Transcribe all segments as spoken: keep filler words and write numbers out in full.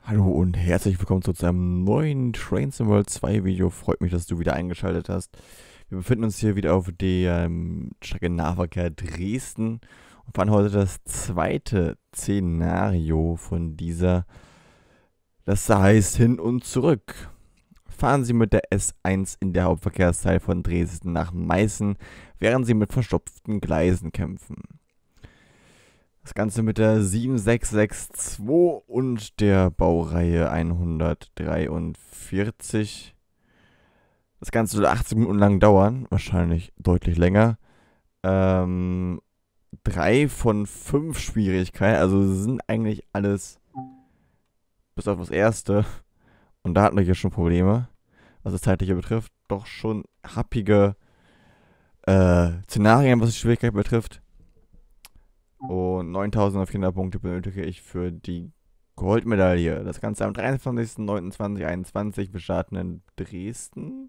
Hallo und herzlich willkommen zu einem neuen Trains in World zwei Video. Freut mich, dass du wieder eingeschaltet hast. Wir befinden uns hier wieder auf der ähm, Strecke Nahverkehr Dresden und fahren heute das zweite Szenario von dieser. Das heißt hin und zurück. Fahren Sie mit der S eins in der Hauptverkehrsteil von Dresden nach Meißen, während Sie mit verstopften Gleisen kämpfen. Das Ganze mit der sieben sechs sechs zwei und der Baureihe hundertdreiundvierzig. Das Ganze soll achtzig Minuten lang dauern, wahrscheinlich deutlich länger. Ähm, drei von fünf Schwierigkeiten, also sind eigentlich alles, bis auf das erste. Und da hatten wir hier schon Probleme, was das zeitliche betrifft. Doch schon happige äh, Szenarien, was die Schwierigkeit betrifft. Und neuntausendvierhundert Punkte benötige ich für die Goldmedaille. Das Ganze am dreiundzwanzigsten neunten zweitausendeinundzwanzig. Wir starten in Dresden.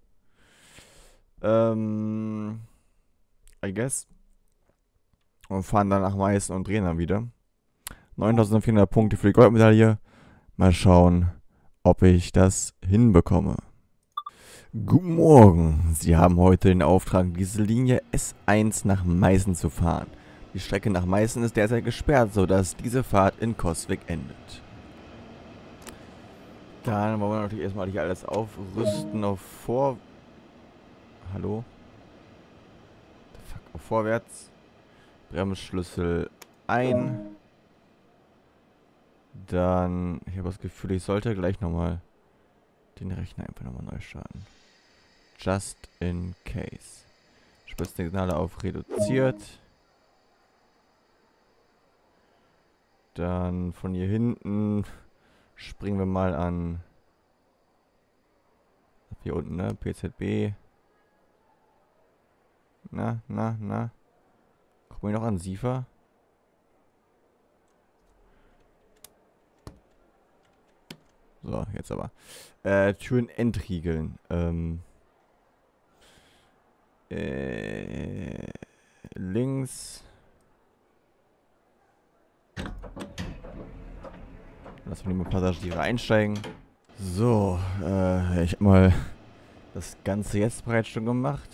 Ähm, I guess. Und fahren dann nach Meißen und drehen dann wieder. neuntausendvierhundert Punkte für die Goldmedaille. Mal schauen, ob ich das hinbekomme. Guten Morgen. Sie haben heute den Auftrag, diese Linie S eins nach Meißen zu fahren. Die Strecke nach Meißen ist derzeit gesperrt, sodass diese Fahrt in Coswig endet. Dann wollen wir natürlich erstmal hier alles aufrüsten auf Vor... Hallo? Fuck, auf Vorwärts. Bremsschlüssel ein. Dann... Ich habe das Gefühl, ich sollte gleich nochmal den Rechner einfach nochmal neu starten. Just in case. Spitzensignale auf reduziert. Dann von hier hinten springen wir mal an. Hier unten, ne? P Z B. Na, na, na. Gucken wir noch an Siefer. So, jetzt aber. Äh, Türen entriegeln. Ähm. Äh. Links. Lassen wir mal Passagiere einsteigen. So, äh, ich habe mal das Ganze jetzt bereits schon gemacht.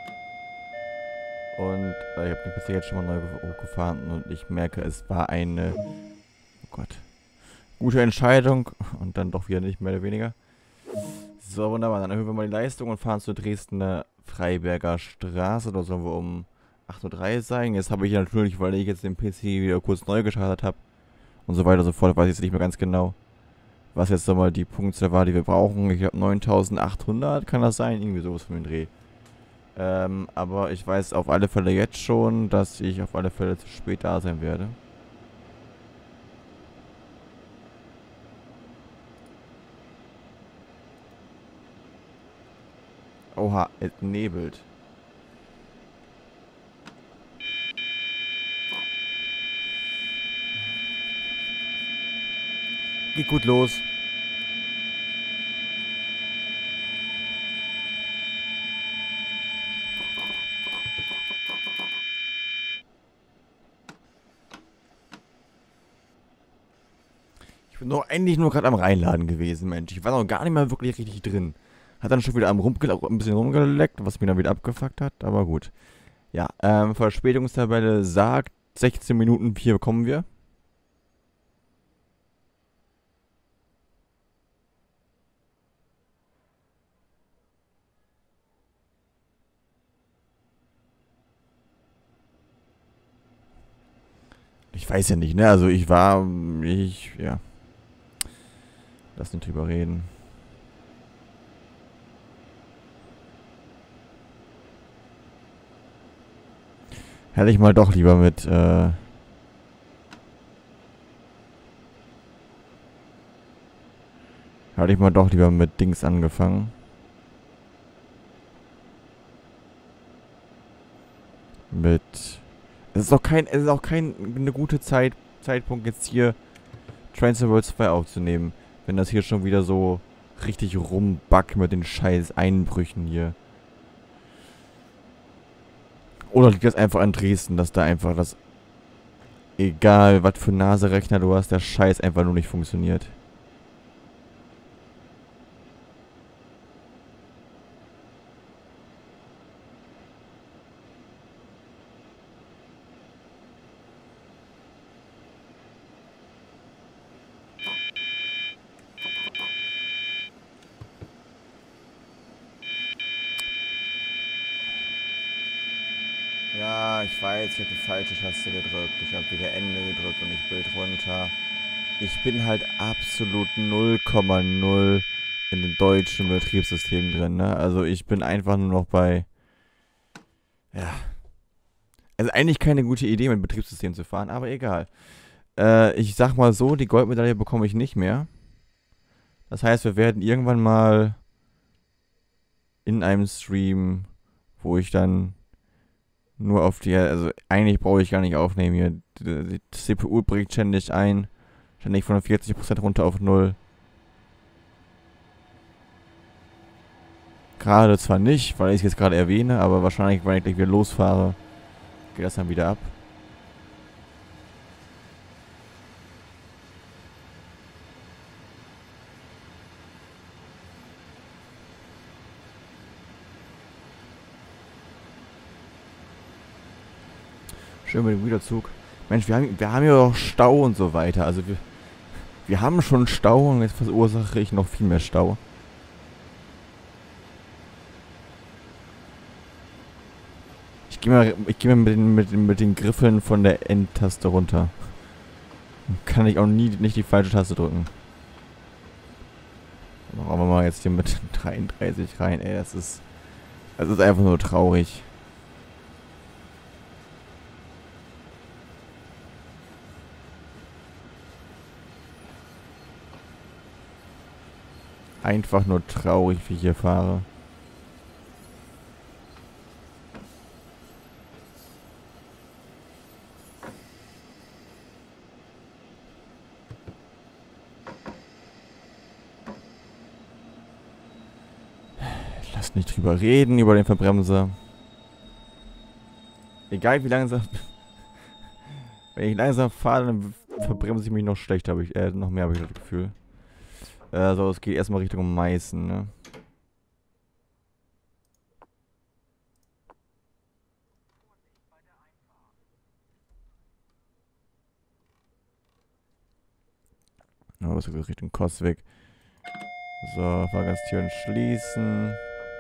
Und äh, ich habe den P C jetzt schon mal neu hochgefahren und ich merke, es war eine, oh Gott, gute Entscheidung und dann doch wieder nicht, mehr oder weniger. So, wunderbar, dann erhöhen wir mal die Leistung und fahren zur Dresdner Freiberger Straße. Da sollen wir um acht Uhr drei sein. Jetzt habe ich natürlich, weil ich jetzt den P C wieder kurz neu gestartet habe, und so weiter und so fort, weiß ich jetzt nicht mehr ganz genau, was jetzt nochmal die Punktzahl war, die wir brauchen. Ich glaube neuntausendachthundert, kann das sein? Irgendwie sowas von dem Dreh. Ähm, aber ich weiß auf alle Fälle jetzt schon, dass ich auf alle Fälle zu spät da sein werde. Oha, es nebelt. Geht gut los. Ich bin doch eigentlich nur gerade am Reinladen gewesen, Mensch. Ich war noch gar nicht mal wirklich richtig drin. Hat dann schon wieder am Rumge ein bisschen rumgeleckt, was mir dann wieder abgefuckt hat, aber gut. Ja, ähm, Verspätungstabelle sagt sechzehn Minuten, hier kommen wir. Ich weiß ja nicht, ne? Also ich war, ich, ja. Lass nicht drüber reden. Hätte ich mal doch lieber mit, äh... Hätte ich mal doch lieber mit Dings angefangen. Mit... Es ist auch kein, es ist auch kein, eine gute Zeit, Zeitpunkt jetzt hier Trains in World zwei aufzunehmen. Wenn das hier schon wieder so richtig rumbackt mit den scheiß Einbrüchen hier. Oder liegt das einfach an Dresden, dass da einfach das egal, was für Naserechner du hast, der Scheiß einfach nur nicht funktioniert. Ich weiß, ich habe die falsche Taste gedrückt. Ich habe wieder Ende gedrückt und nicht Bild runter. Ich bin halt absolut null Komma null in dem deutschen Betriebssystem drin, ne? Also ich bin einfach nur noch bei... Ja. Also eigentlich keine gute Idee, mit dem Betriebssystem zu fahren, aber egal. Äh, ich sag mal so, die Goldmedaille bekomme ich nicht mehr. Das heißt, wir werden irgendwann mal in einem Stream, wo ich dann nur auf die... Also eigentlich brauche ich gar nicht aufnehmen hier. Die, die C P U bricht ständig ein. Ständig von vierzig Prozent runter auf null. Gerade zwar nicht, weil ich es jetzt gerade erwähne, aber wahrscheinlich, wenn ich gleich wieder losfahre, geht das dann wieder ab. Schön mit dem Wiederzug. Mensch, wir haben, wir haben ja auch Stau und so weiter. Also wir, wir haben schon Stau und jetzt verursache ich noch viel mehr Stau. Ich gehe mal, ich geh mal mit, den, mit, den, mit den Griffeln von der Endtaste runter. Dann kann ich auch nie nicht die falsche Taste drücken. Dann machen wir mal jetzt hier mit dreiunddreißig rein. Ey, das ist, das ist einfach nur traurig. Einfach nur traurig, wie ich hier fahre. Lass nicht drüber reden, über den Verbremser. Egal wie langsam... Wenn ich langsam fahre, dann verbremse ich mich noch schlechter, habe ich, äh, noch mehr habe ich das Gefühl. Also es geht erstmal Richtung Meißen, ne? Oh, es geht Richtung Coswig. So, Fahrgasttüren schließen.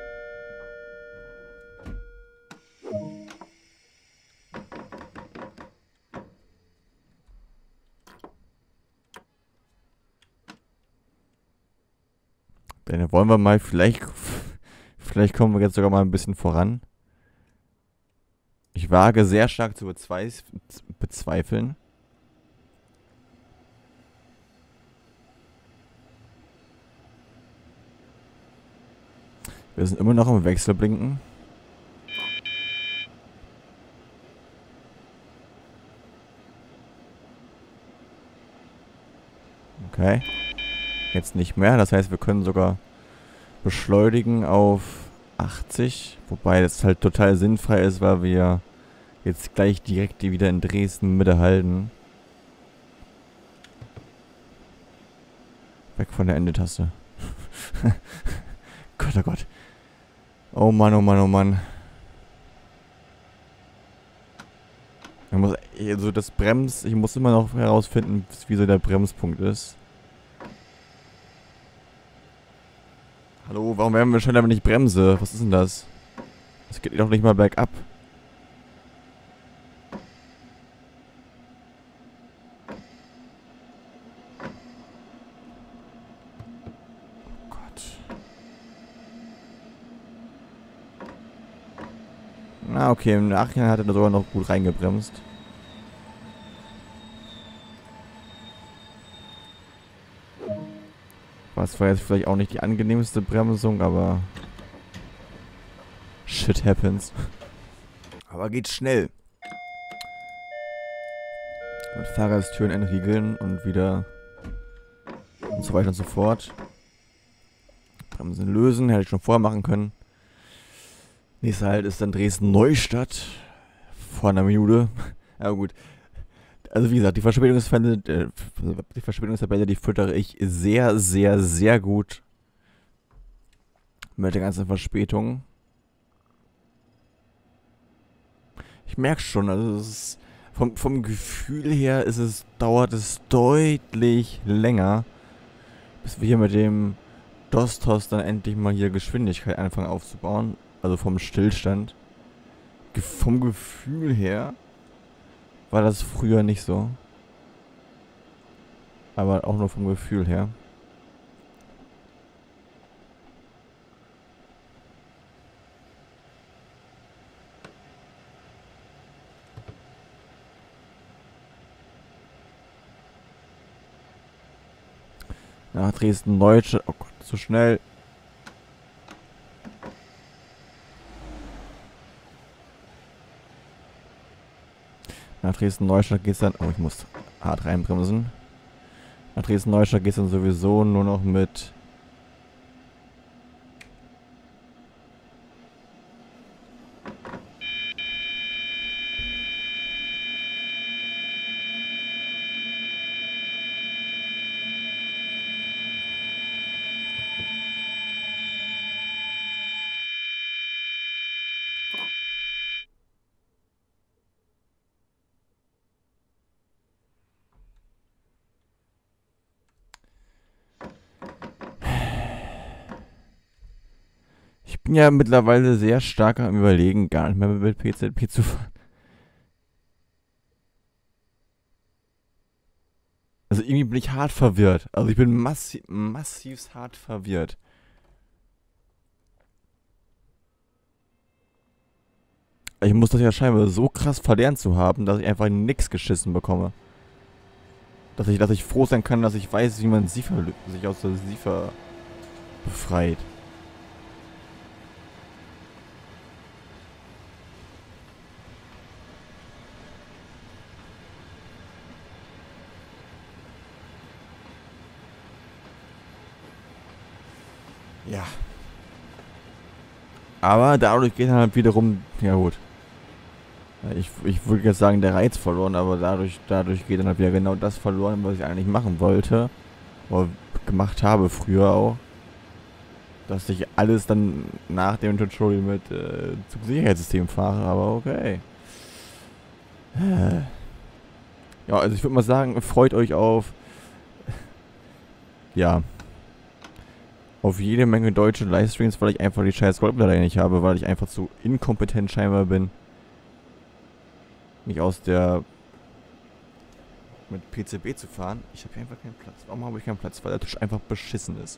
Dann wollen wir mal, vielleicht, vielleicht kommen wir jetzt sogar mal ein bisschen voran. Ich wage sehr stark zu bezweif bezweifeln. Wir sind immer noch im Wechselblinken. Okay. Jetzt nicht mehr. Das heißt, wir können sogar beschleunigen auf achtzig. Wobei das halt total sinnfrei ist, weil wir jetzt gleich direkt wieder in Dresden Mitte halten. Weg von der Endetaste. Gott, oh Gott. Oh Mann, oh Mann, oh Mann. Ich muss, also das Brems... Ich muss immer noch herausfinden, wie so der Bremspunkt ist. Hallo, warum werden wir schon damit nicht bremse? Was ist denn das? Das geht doch nicht mal bergab. Oh Gott. Na okay, im Nachhinein hat er sogar noch gut reingebremst. Was war jetzt vielleicht auch nicht die angenehmste Bremsung, aber shit happens. Aber geht schnell. Mit Fahrgasttüren entriegeln und wieder und so weiter und so fort. Bremsen lösen, hätte ich schon vorher machen können. Nächster Halt ist dann Dresden-Neustadt. Vor einer Minute. Ja gut. Also wie gesagt, die Verspätungsfälle, äh, die Verspätungstabelle, die füttere ich sehr, sehr, sehr gut mit der ganzen Verspätung. Ich merke schon, also es ist, vom, vom Gefühl her ist es, dauert es deutlich länger, bis wir hier mit dem Dostos dann endlich mal hier Geschwindigkeit anfangen aufzubauen. Also vom Stillstand. ge- vom Gefühl her war das früher nicht so. Aber auch nur vom Gefühl her. Nach Dresden-Neustadt. Oh Gott, so schnell. Nach Dresden-Neustadt geht's dann. Oh, ich muss hart reinbremsen. Nach Dresden-Neustadt geht's dann sowieso nur noch mit. Ich bin ja mittlerweile sehr stark am Überlegen, gar nicht mehr mit P Z P zu fahren. Also irgendwie bin ich hart verwirrt. Also ich bin massi massiv hart verwirrt. Ich muss das ja scheinbar so krass verlernt zu haben, dass ich einfach nix geschissen bekomme. Dass ich, dass ich froh sein kann, dass ich weiß, wie man Siefer, sich aus der Siefer befreit. Ja. Aber dadurch geht dann halt wiederum, ja gut. Ich, ich würde jetzt sagen, der Reiz verloren, aber dadurch, dadurch geht dann halt wieder genau das verloren, was ich eigentlich machen wollte. Oder gemacht habe früher auch. Dass ich alles dann nach dem Tutorial mit äh, Zugsicherheitssystem fahre, aber okay. Ja, also ich würde mal sagen, freut euch auf. Ja. Auf jede Menge deutsche Livestreams, weil ich einfach die scheiß Goldmedaille nicht habe, weil ich einfach zu inkompetent scheinbar bin. Mich aus der mit P C B zu fahren. Ich habe hier einfach keinen Platz. Warum habe ich keinen Platz? Weil der Tisch einfach beschissen ist.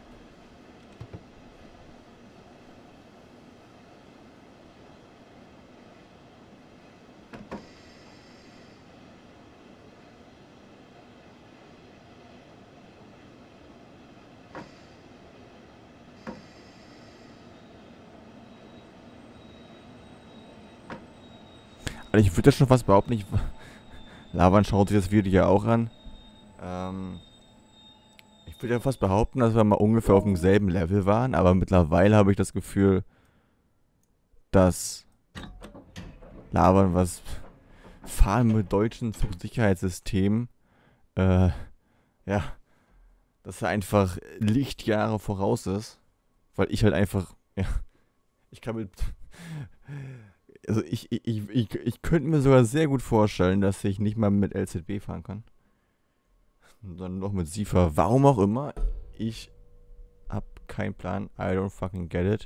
Also ich würde ja schon fast behaupten, ich, Lavan schaut sich das Video ja auch an. Ähm, ich würde ja fast behaupten, dass wir mal ungefähr auf demselben Level waren, aber mittlerweile habe ich das Gefühl, dass Lavan, was Fahren mit deutschen Zugsicherheitssystemen, äh, ja, dass er einfach Lichtjahre voraus ist, weil ich halt einfach, ja, ich kann mit, also ich, ich, ich, ich, ich könnte mir sogar sehr gut vorstellen, dass ich nicht mal mit L Z B fahren kann. Sondern noch mit Siefer. Warum auch immer. Ich hab keinen Plan. I don't fucking get it.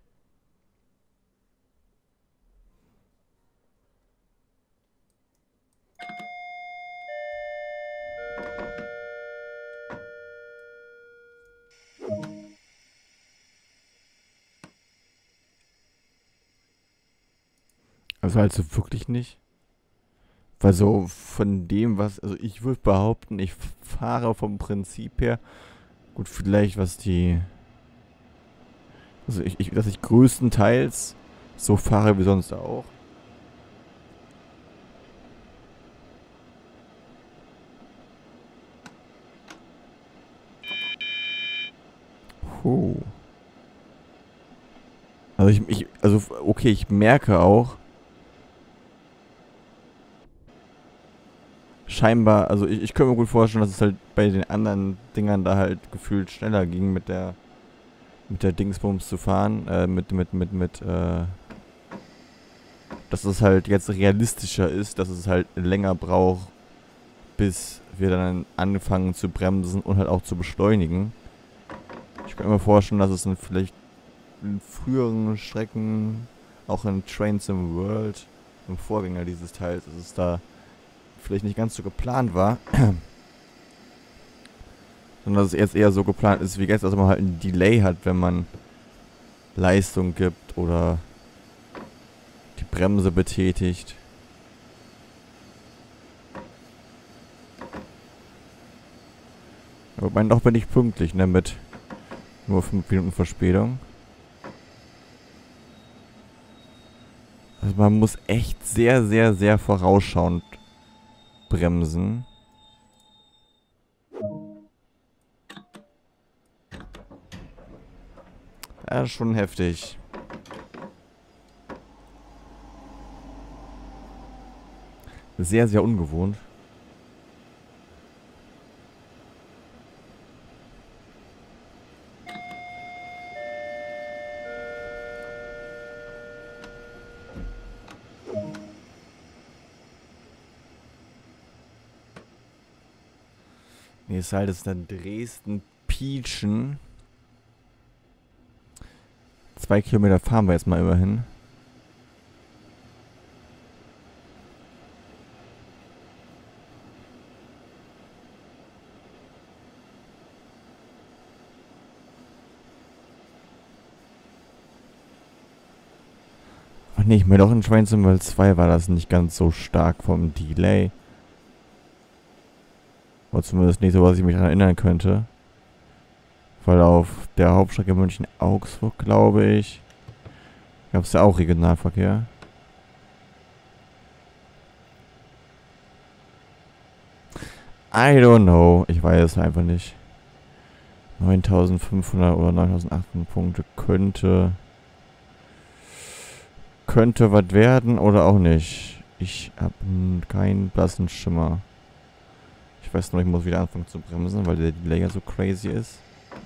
Also halt so wirklich nicht. Weil so von dem, was, also ich würde behaupten, ich fahre vom Prinzip her, gut, vielleicht was die, also ich, ich dass ich größtenteils so fahre wie sonst auch. Puh. Also ich, ich, also okay, ich merke auch, scheinbar, also ich, ich könnte mir gut vorstellen, dass es halt bei den anderen Dingern da halt gefühlt schneller ging mit der mit der Dingsbums zu fahren, äh, mit, mit, mit, mit, äh, dass es halt jetzt realistischer ist, dass es halt länger braucht, bis wir dann anfangen zu bremsen und halt auch zu beschleunigen. Ich könnte mir vorstellen, dass es dann vielleicht in früheren Strecken, auch in Train Sim World, im Vorgänger dieses Teils, dass es da vielleicht nicht ganz so geplant war. Sondern dass es jetzt eher so geplant ist wie jetzt, dass man halt ein Delay hat, wenn man Leistung gibt oder die Bremse betätigt. Aber mein doch bin ich pünktlich, ne, mit nur fünf Minuten Verspätung. Also man muss echt sehr, sehr, sehr vorausschauend bremsen. Ja, schon heftig. Sehr, sehr ungewohnt. Nächstes Halt ist dann Dresden-Pietschen. Zwei Kilometer fahren wir jetzt mal immerhin. Ach nee, ich meine doch in Train Sim World zwei war das nicht ganz so stark vom Delay. Oder zumindest nicht so, was ich mich daran erinnern könnte. Weil auf der Hauptstrecke München-Augsburg, glaube ich, gab es ja auch Regionalverkehr. I don't know. Ich weiß es einfach nicht. neuntausendfünfhundert oder neuntausendachthundert Punkte könnte... Könnte was werden oder auch nicht. Ich habe keinen blassen Schimmer. Ich weiß nur, ich muss wieder anfangen zu bremsen, weil der Delay ja so crazy ist.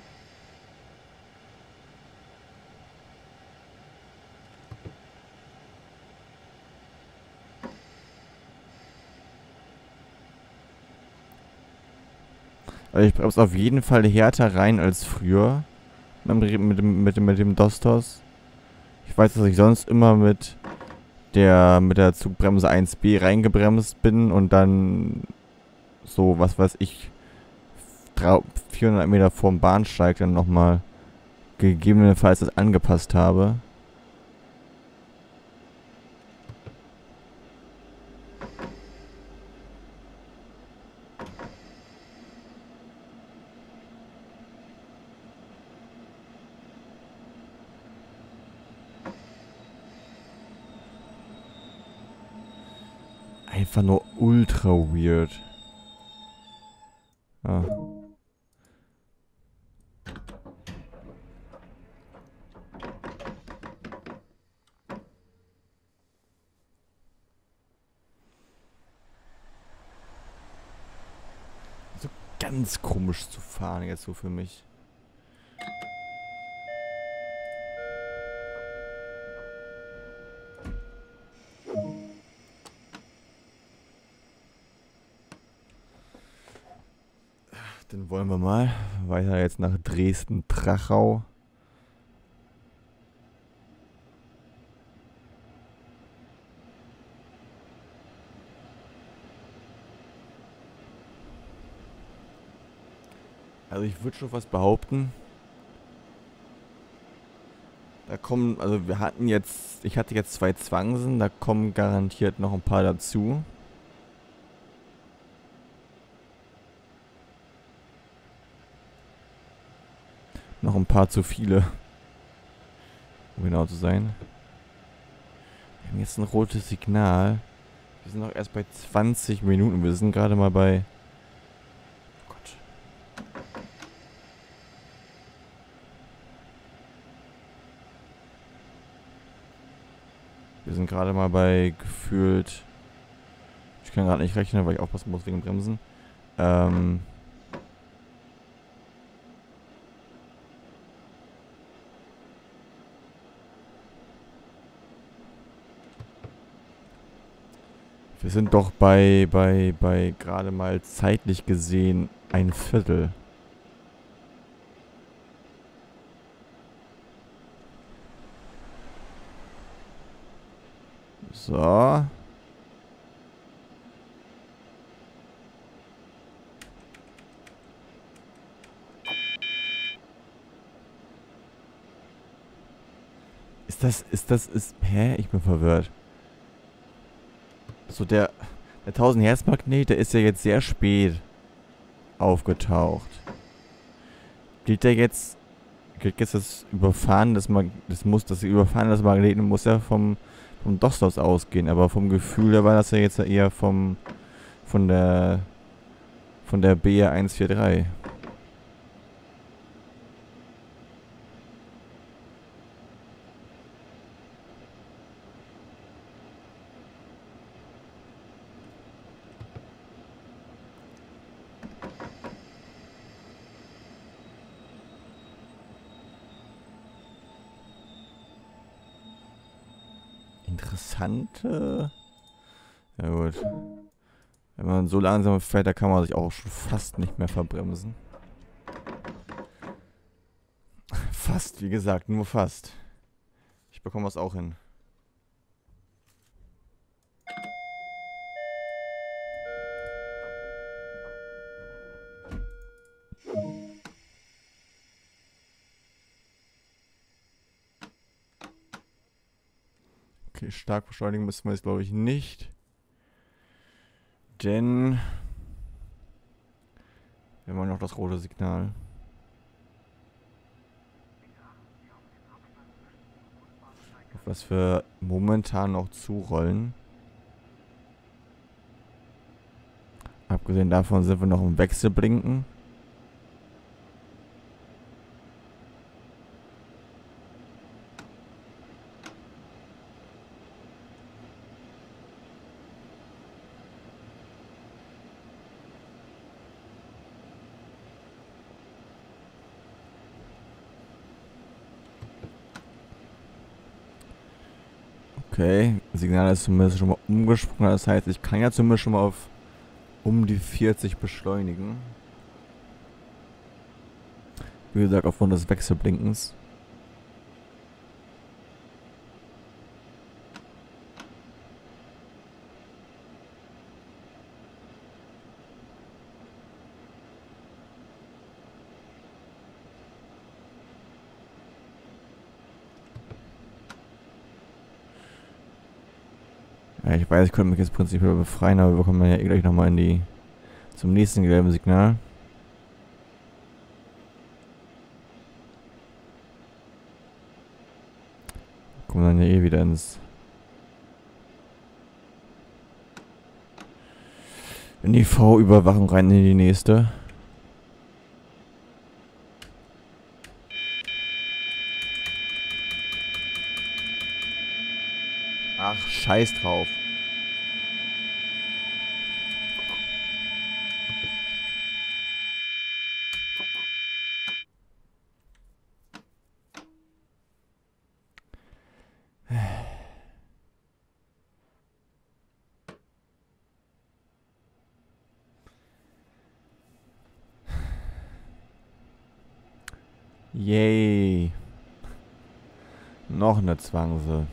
Also ich bremse auf jeden Fall härter rein als früher. Mit dem, mit dem, mit dem, mit dem Dostos. Ich weiß, dass ich sonst immer mit der mit der Zugbremse eins B reingebremst bin und dann so, was weiß ich, vierhundert Meter vorm Bahnsteig dann nochmal gegebenenfalls das angepasst habe. Einfach nur ultra weird. Ja. So ganz komisch zu fahren jetzt so für mich. Dann wollen wir mal weiter jetzt nach Dresden-Trachau. Also ich würde schon was behaupten. Da kommen, also wir hatten jetzt, ich hatte jetzt zwei Zwangsen, da kommen garantiert noch ein paar dazu. Noch ein paar zu viele. Um genau zu sein. Wir haben jetzt ein rotes Signal. Wir sind noch erst bei zwanzig Minuten. Wir sind gerade mal bei... Oh Gott. Wir sind gerade mal bei gefühlt... Ich kann gerade nicht rechnen, weil ich aufpassen muss wegen Bremsen. Ähm... Wir sind doch bei, bei, bei gerade mal zeitlich gesehen ein Viertel. So. Ist das, ist das, ist, hä? Ich bin verwirrt. So, der, der tausend Hertz Magnet, der ist ja jetzt sehr spät aufgetaucht. Gilt der jetzt, gilt jetzt das Überfahren des Mag das muss, das Überfahren des Magneten muss ja vom, vom DOS ausgehen, aber vom Gefühl her war das ja jetzt eher vom, von der, von der B R eins vier drei. Interessante. Ja gut. Wenn man so langsam fährt, da kann man sich auch schon fast nicht mehr verbremsen. Fast, wie gesagt, nur fast. Ich bekomme das auch hin. Okay, stark beschleunigen müssen wir jetzt, glaube ich, nicht. Denn wir haben noch das rote Signal. Auf was wir momentan noch zurollen. Abgesehen davon sind wir noch im Wechselblinken. Okay, Signal ist zumindest schon mal umgesprungen, das heißt, ich kann ja zumindest schon mal auf um die vierzig beschleunigen. Wie gesagt, aufgrund des Wechselblinkens. Ja, ich weiß, ich könnte mich jetzt prinzipiell befreien, aber wir kommen dann ja eh gleich nochmal in die zum nächsten gelben Signal. Kommen dann ja eh wieder ins in die V-Überwachung rein, in die nächste. Ach, scheiß drauf. Yay. Noch eine Zwangse.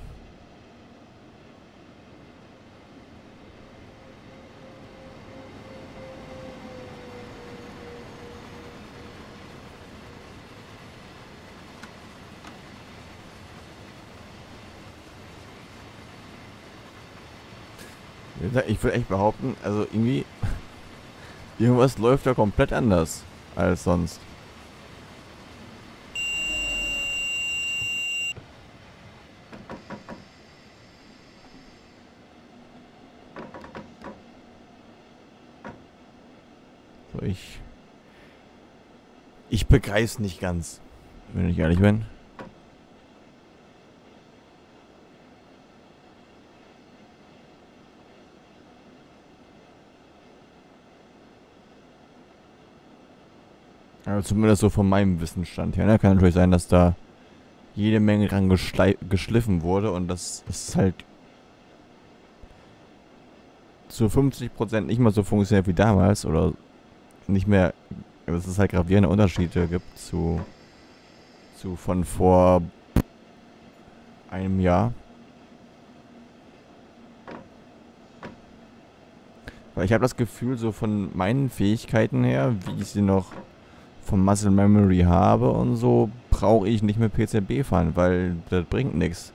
Ich würde echt behaupten, also irgendwie, irgendwas läuft da komplett anders als sonst. So, ich, ich begreife es nicht ganz, wenn ich ehrlich bin. Also zumindest so von meinem Wissensstand her. Ne? Kann natürlich sein, dass da jede Menge dran geschliffen wurde und das ist halt zu fünfzig Prozent nicht mal so funktioniert wie damals oder nicht mehr, dass es halt gravierende Unterschiede gibt zu, zu von vor einem Jahr. Weil ich habe das Gefühl, so von meinen Fähigkeiten her, wie ich sie noch vom Muscle Memory habe und so, brauche ich nicht mit P C B fahren, weil das bringt nichts.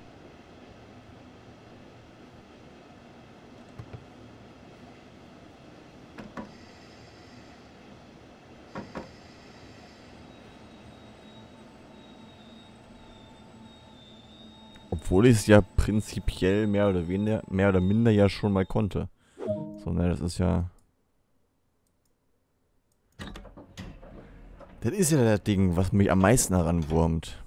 Obwohl ich es ja prinzipiell mehr oder weniger, mehr oder minder ja schon mal konnte. So, ne, das ist ja... Das ist ja das Ding, was mich am meisten heranwurmt.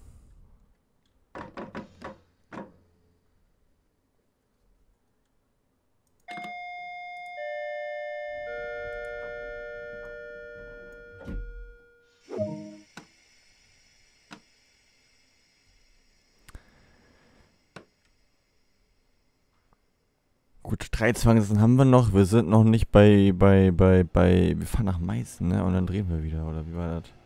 Gut, drei Zwangsen haben wir noch. Wir sind noch nicht bei, bei, bei, bei... Wir fahren nach Meißen, ne? Und dann drehen wir wieder, oder wie war das?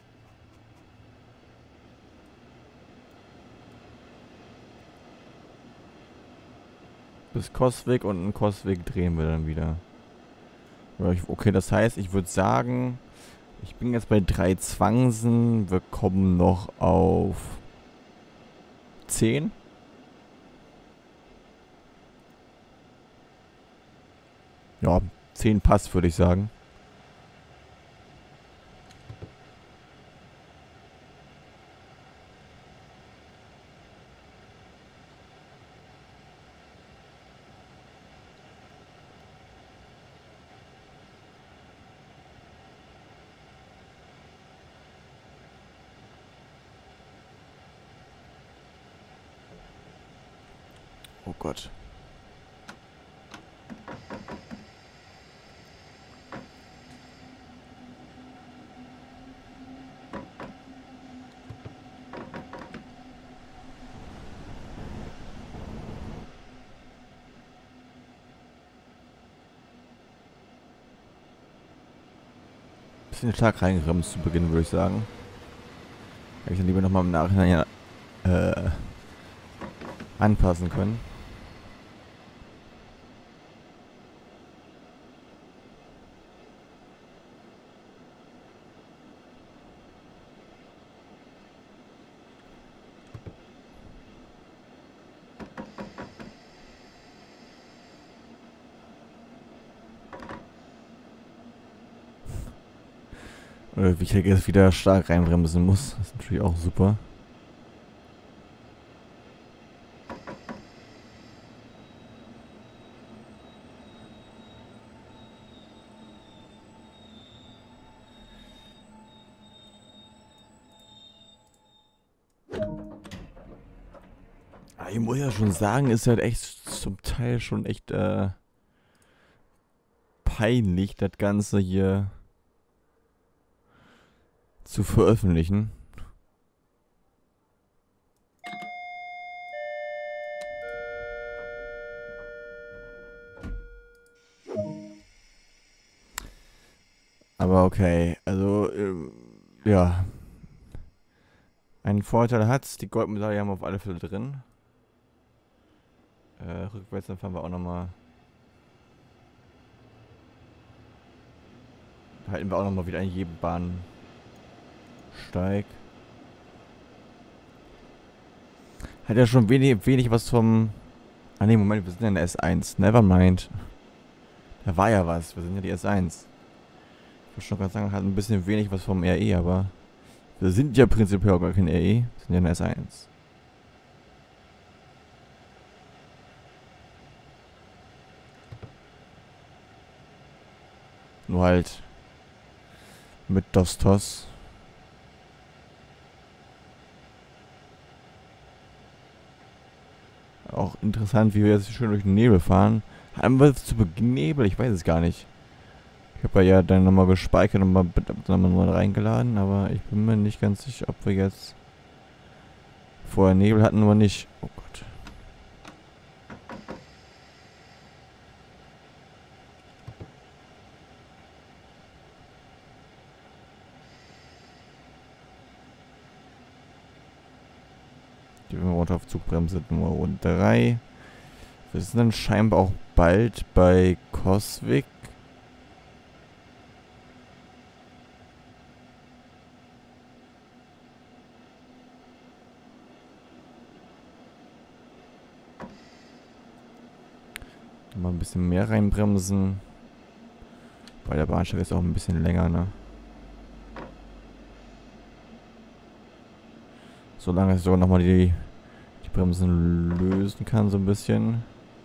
Bis Coswig und in Coswig drehen wir dann wieder. Ja, ich, okay, das heißt, ich würde sagen, ich bin jetzt bei drei Zwangsen. Wir kommen noch auf zehn. Ja, zehn passt, würde ich sagen. Oh Gott. Bisschen stark reingerammt zu Beginn, würde ich sagen. Hätte ich dann lieber nochmal im Nachhinein ja, äh, anpassen können. Oder wie ich jetzt wieder stark reinbremsen muss. Das ist natürlich auch super. Aber ich muss ja schon sagen, ist halt echt zum Teil schon echt äh, peinlich, das Ganze hier zu veröffentlichen. Aber okay, also, äh, ja. Einen Vorteil hat's, die Goldmedaille haben wir auf alle Fälle drin. Äh, rückwärts, dann fahren wir auch nochmal. Halten wir auch nochmal wieder an jedem Bahnsteig. Hat ja schon wenig, wenig was vom... Ah ne, Moment, wir sind ja in der S eins. Nevermind. Da war ja was, wir sind ja die S eins. Ich würde schon gerade sagen, hat ein bisschen wenig was vom R E, aber... Wir sind ja prinzipiell auch gar kein R E. Wir sind ja in der S eins. Nur halt... mit Dostos. Auch interessant, wie wir jetzt schön durch den Nebel fahren. Haben wir jetzt zu Beginn Nebel? Ich weiß es gar nicht. Ich habe ja dann nochmal gespeichert und mal, nochmal mal reingeladen, aber ich bin mir nicht ganz sicher, ob wir jetzt vorher Nebel hatten oder nicht. Oh Gott. Die runter auf Zugbremse Nummer drei. Wir sind dann scheinbar auch bald bei Coswig. Mal ein bisschen mehr reinbremsen. Bei der Bahnsteige ist auch ein bisschen länger, ne? Solange ich sogar nochmal die, die Bremsen lösen kann, so ein bisschen.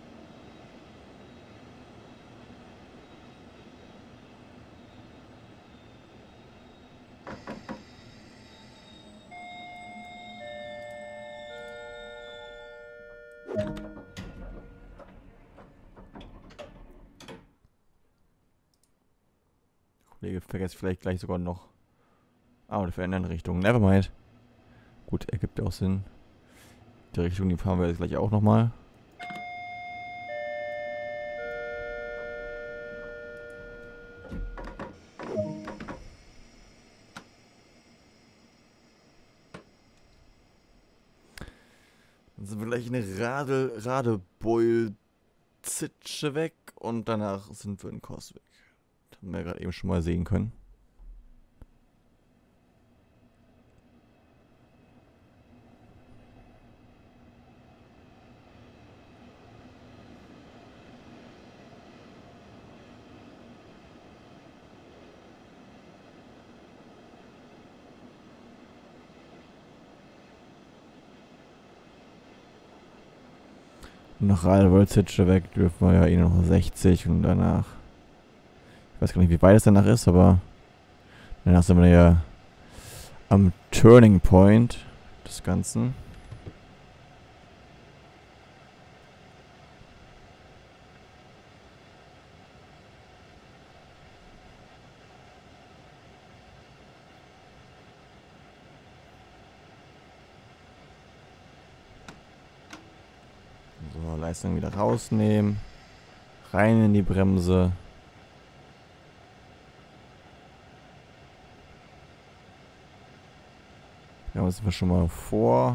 Kollege vergesst vielleicht gleich sogar noch. Ah, oder für eine andere Richtung. Nevermind. Gut, ergibt ja auch Sinn. Die Richtung, die fahren wir jetzt gleich auch nochmal. Dann sind wir gleich eine Radel, Radebeul-Zitsche weg und danach sind wir in Coswig. Das haben wir ja gerade eben schon mal sehen können. Nach Radebeul-Zitsche weg dürfen wir ja eh noch sechzig und danach... Ich weiß gar nicht, wie weit es danach ist, aber... Danach sind wir ja am Turning Point des Ganzen. So, Leistung wieder rausnehmen. Rein in die Bremse. Ja, sind wir schon mal vor.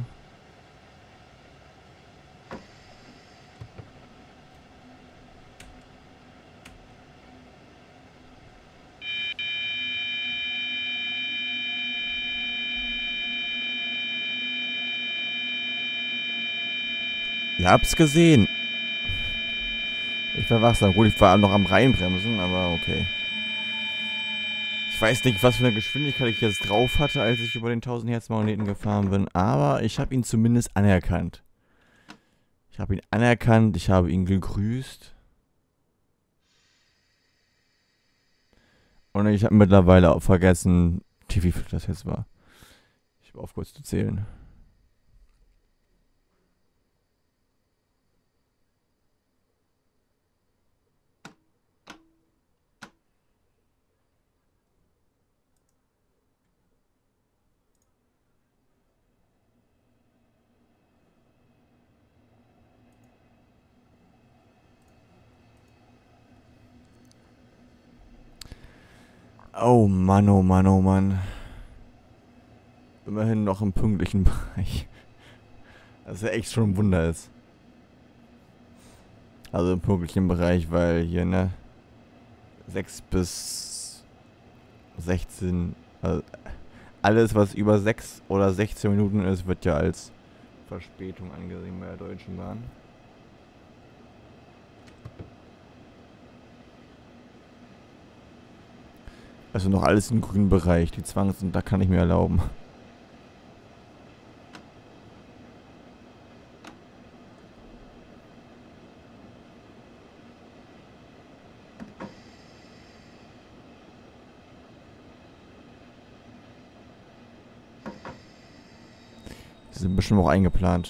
Ihr habt's gesehen. Ich war wachsam. Gut, ich war noch am Reinbremsen, aber okay. Ich weiß nicht, was für eine Geschwindigkeit ich jetzt drauf hatte, als ich über den tausend Hertz Magneten gefahren bin, aber ich habe ihn zumindest anerkannt. Ich habe ihn anerkannt, ich habe ihn gegrüßt. Und ich habe mittlerweile auch vergessen, wie viel das jetzt war. Ich habe aufgehört zu zählen. Oh Mann, oh Mann, oh Mann. Immerhin noch im pünktlichen Bereich. Das ist ja echt schon ein Wunder ist. Also im pünktlichen Bereich, weil hier, ne? sechs bis sechzehn. Also alles, was über sechs oder sechzehn Minuten ist, wird ja als Verspätung angesehen bei der Deutschen Bahn. Also noch alles im grünen Bereich. Die Zwangs- und da kann ich mir erlauben. Die sind bestimmt auch eingeplant.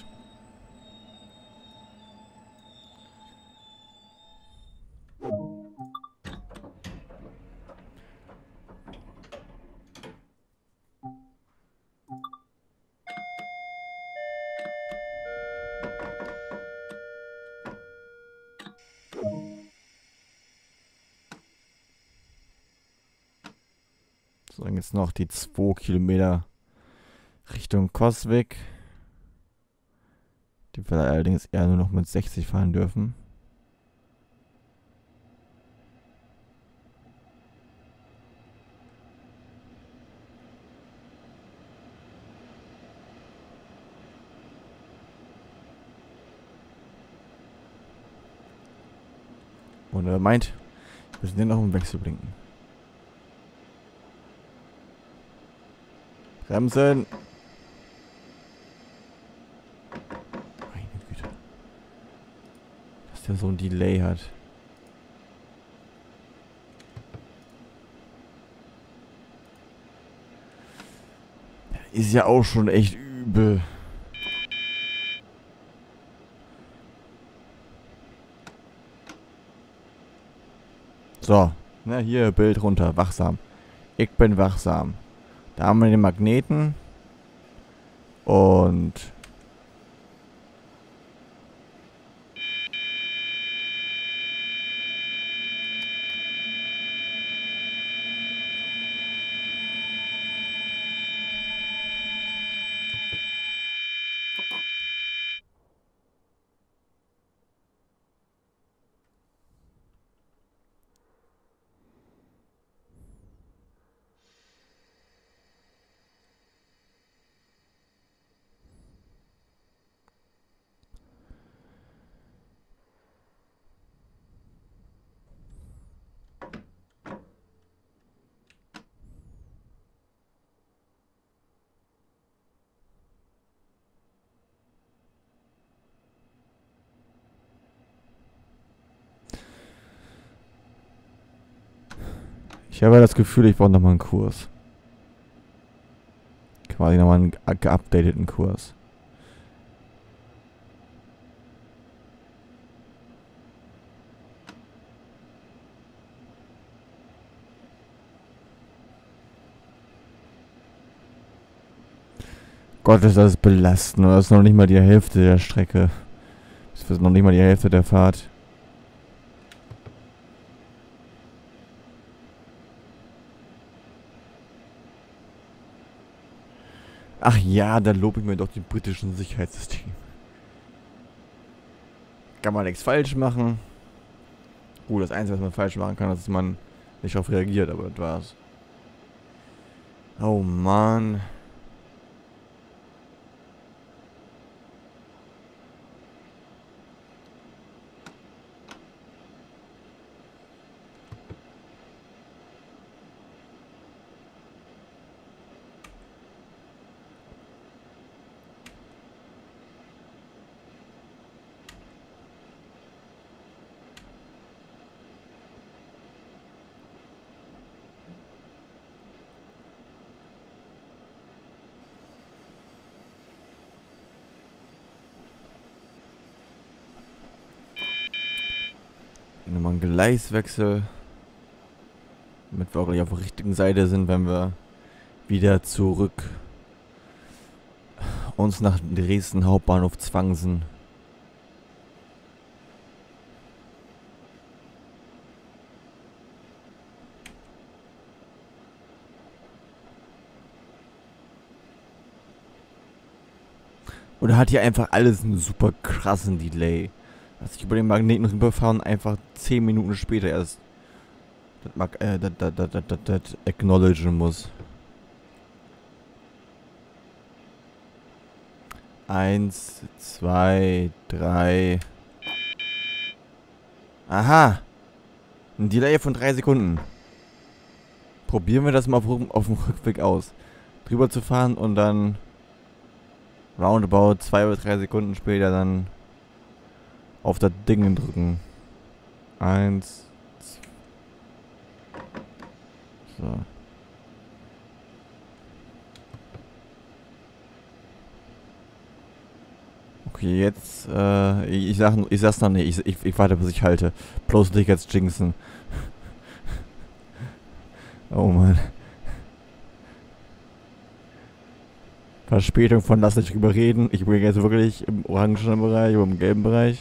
So, dann jetzt noch die zwei Kilometer Richtung Coswig. Die wir allerdings eher nur noch mit sechzig fahren dürfen. Und er meint, wir sind ja noch im Wechsel blinken. Bremsen! Meine Güte. Dass der so ein Delay hat. Ist ja auch schon echt übel. So, na hier, Bild runter, wachsam. Ich bin wachsam. Da haben wir den Magneten. Und... Ich habe das Gefühl, ich brauche nochmal einen Kurs. Quasi nochmal einen geupdateten Kurs. Gott, ist das belastend. Das ist noch nicht mal die Hälfte der Strecke. Das ist noch nicht mal die Hälfte der Fahrt. Ach ja, da lobe ich mir doch die britischen Sicherheitssysteme. Kann man nichts falsch machen. Gut, das Einzige, was man falsch machen kann, ist, dass man nicht darauf reagiert, aber das war's. Oh Mann. Nochmal ein Gleiswechsel. Damit wir auch gleich auf der richtigen Seite sind, wenn wir wieder zurück uns nach Dresden Hauptbahnhof zwangsen. Oder hat hier einfach alles einen super krassen Delay? Dass ich über den Magneten rüberfahren einfach zehn Minuten später erst das, Mag äh, das, das, das, das, das acknowledgen muss. Eins, zwei, drei. Aha! Ein Delay von drei Sekunden. Probieren wir das mal auf, auf dem Rückweg aus. Drüber zu fahren und dann roundabout zwei oder drei Sekunden später dann auf das Ding drücken. Eins. Zwei. So. Okay, jetzt, äh, ich, ich sag, ich sag's noch nicht, ich, ich, ich warte, bis ich halte. Bloß nicht jetzt jinxen. Oh Mann. Verspätung von lass nicht drüber reden. Ich bin jetzt wirklich im orangenen Bereich oder im gelben Bereich.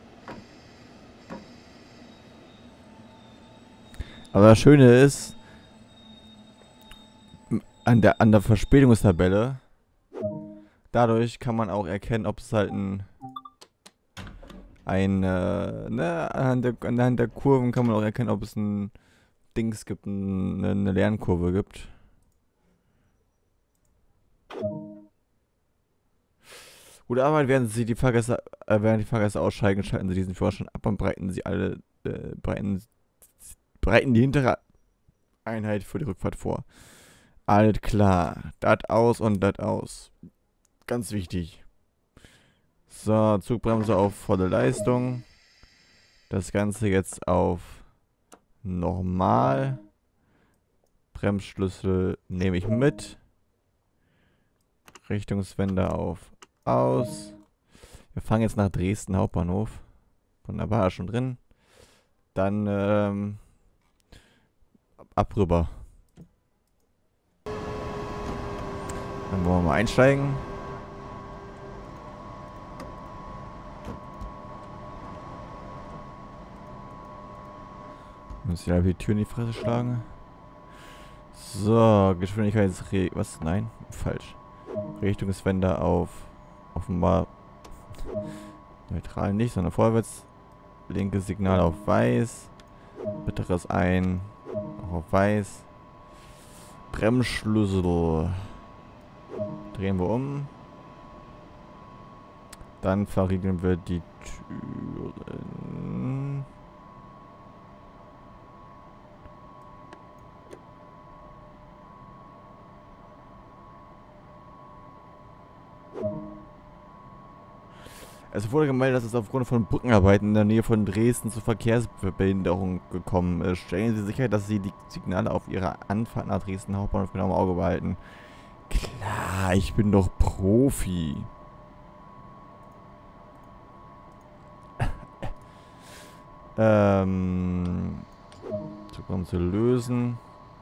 Aber das Schöne ist, an der, an der Verspätungstabelle, dadurch kann man auch erkennen, ob es halt ein, ein, äh, ne, anhand der, anhand der Kurven kann man auch erkennen, ob es ein Dings gibt, ein, eine Lernkurve gibt. Gute Arbeit, während sie die Fahrgäste, äh, während die Fahrgäste aussteigen, schalten sie diesen Führerschein ab und breiten sie alle, äh, breiten, breiten die hintere Einheit für die Rückfahrt vor. Alles klar. Dat aus und dat aus. Ganz wichtig. So, Zugbremse auf volle Leistung. Das Ganze jetzt auf normal. Bremsschlüssel nehme ich mit. Richtungswende auf aus. Wir fahren jetzt nach Dresden Hauptbahnhof. Wunderbar, schon drin. Dann ähm, ab rüber. Dann wollen wir mal einsteigen. Muss ich ja die Tür in die Fresse schlagen. So, Geschwindigkeitsre... Was? Nein, falsch. Richtungswende auf offenbar neutral nicht, sondern vorwärts. Linkes Signal auf weiß. Bitteres ein. Auch auf weiß. Bremsschlüssel. Drehen wir um. Dann verriegeln wir die Türen. Es wurde gemeldet, dass es aufgrund von Brückenarbeiten in der Nähe von Dresden zu Verkehrsbehinderung gekommen ist. Stellen Sie sicher, dass Sie die Signale auf Ihrer Anfahrt nach Dresden Hauptbahnhof genau im Auge behalten. Klar, ich bin doch Profi. ähm... Zugbremse lösen.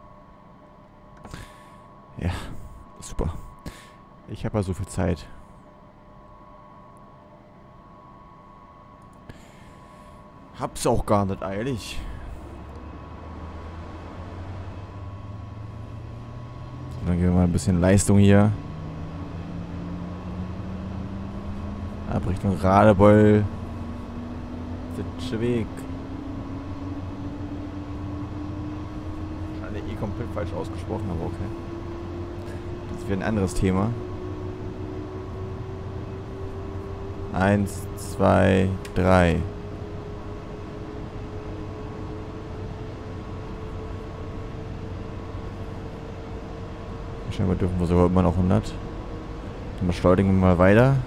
Ja, super. Ich habe ja so viel Zeit. Hab's auch gar nicht eilig. Dann geben wir mal ein bisschen Leistung hier. Ab Richtung Radebeul. Weg. Wahrscheinlich eh komplett falsch ausgesprochen, aber okay. Das wäre ein anderes Thema. Eins, zwei, drei. Scheinbar dürfen wir sogar immer noch hundert. Dann beschleunigen wir mal weiter.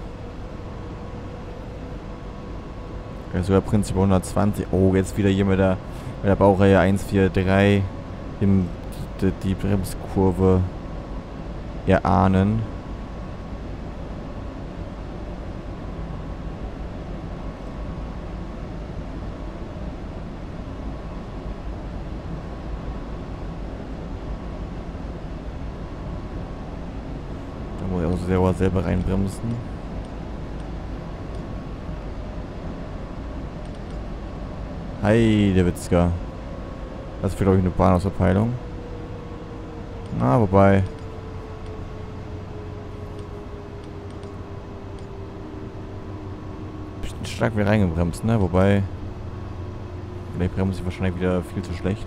Ja, sogar Prinzip hundertzwanzig. Oh, jetzt wieder hier mit der, mit der Baureihe eins vier drei im, die, die Bremskurve erahnen. Selber, selber reinbremsen. Hey, der Witzka. Das ist, glaube ich, eine Bahnhofsabteilung. Na, wobei. Bisschen stark wieder reingebremst, ne? Wobei. Vielleicht bremse ich wahrscheinlich wieder viel zu schlecht.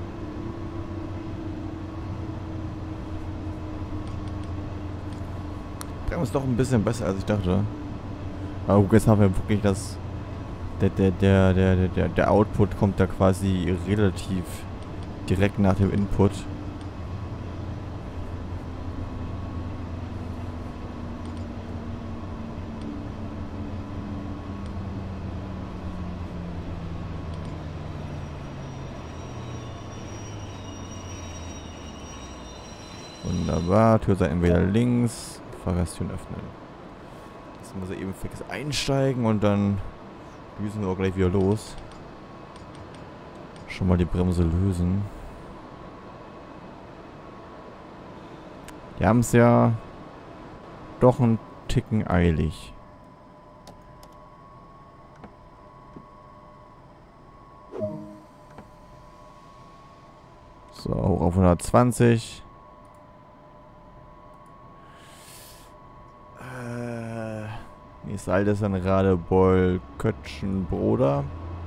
Ist doch ein bisschen besser, als ich dachte. Aber jetzt haben wir wirklich das... Der, der, der, der, der, der Output kommt da quasi relativ direkt nach dem Input. Wunderbar, Türseiten wieder links. Fahrgasttüren öffnen. Jetzt muss er eben fix einsteigen und dann düsen wir auch gleich wieder los. Schon mal die Bremse lösen. Die haben es ja doch einen Ticken eilig. So, hoch auf hundertzwanzig. Ist alles an Radebeul, Kötschen, Broda.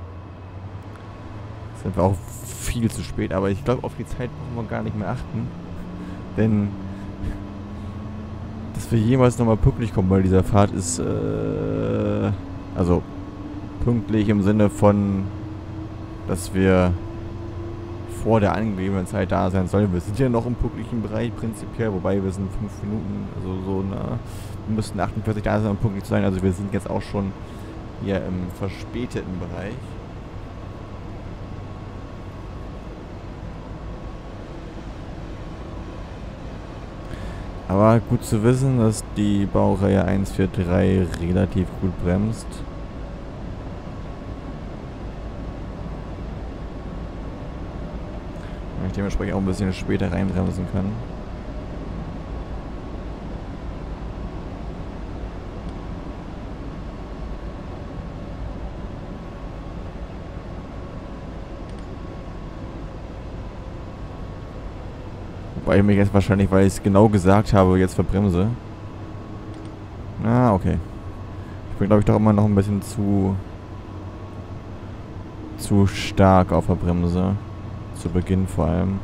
Sind wir auch viel zu spät, aber ich glaube, auf die Zeit brauchen wir gar nicht mehr achten. Denn dass wir jemals nochmal pünktlich kommen, weil dieser Fahrt ist, äh, also pünktlich im Sinne von, dass wir vor der angegebenen Zeit da sein sollen. Wir sind ja noch im pünktlichen Bereich prinzipiell, wobei wir sind fünf Minuten, also so, na, wir müssten achtundvierzig da sein, um pünktlich zu sein. Also wir sind jetzt auch schon hier im verspäteten Bereich. Aber gut zu wissen, dass die Baureihe eins vier drei relativ gut bremst. Und ich dementsprechend auch ein bisschen später reinbremsen kann. Wobei ich mich jetzt wahrscheinlich, weil ich es genau gesagt habe, jetzt verbremse. Ah, okay. Ich bin, glaube ich, doch immer noch ein bisschen zu... zu stark auf der Bremse. Zu Beginn vor allem.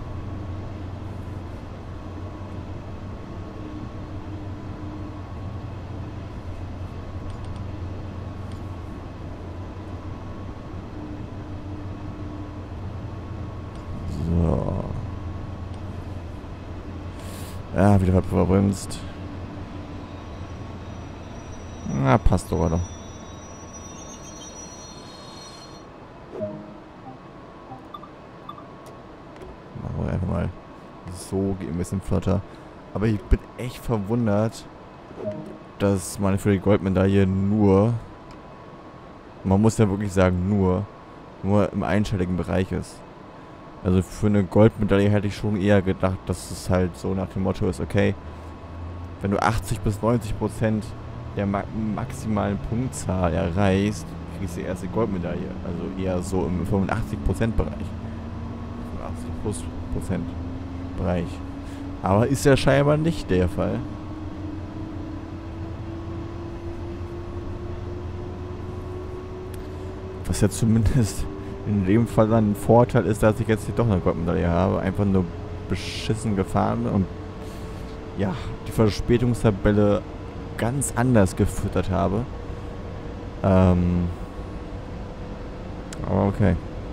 So. Ja, wieder verbremst. Na, passt doch, oder? Machen wir einfach mal so, geht ein bisschen flotter. Aber ich bin echt verwundert, dass meine für die Goldmedaille nur, man muss ja wirklich sagen nur, nur im einstelligen Bereich ist. Also für eine Goldmedaille hätte ich schon eher gedacht, dass es halt so nach dem Motto ist, okay, wenn du achtzig bis neunzig Prozent der ma maximalen Punktzahl erreichst, kriegst du die erste Goldmedaille. Also eher so im fünfundachtzig Prozent Bereich. fünfundachtzig plus Prozent Bereich. Aber ist ja scheinbar nicht der Fall. Was ja zumindest in dem Fall dann ein Vorteil ist, dass ich jetzt hier doch eine Goldmedaille habe. Einfach nur beschissen gefahren und ja, die Verspätungstabelle ganz anders gefüttert habe. Ähm, aber okay.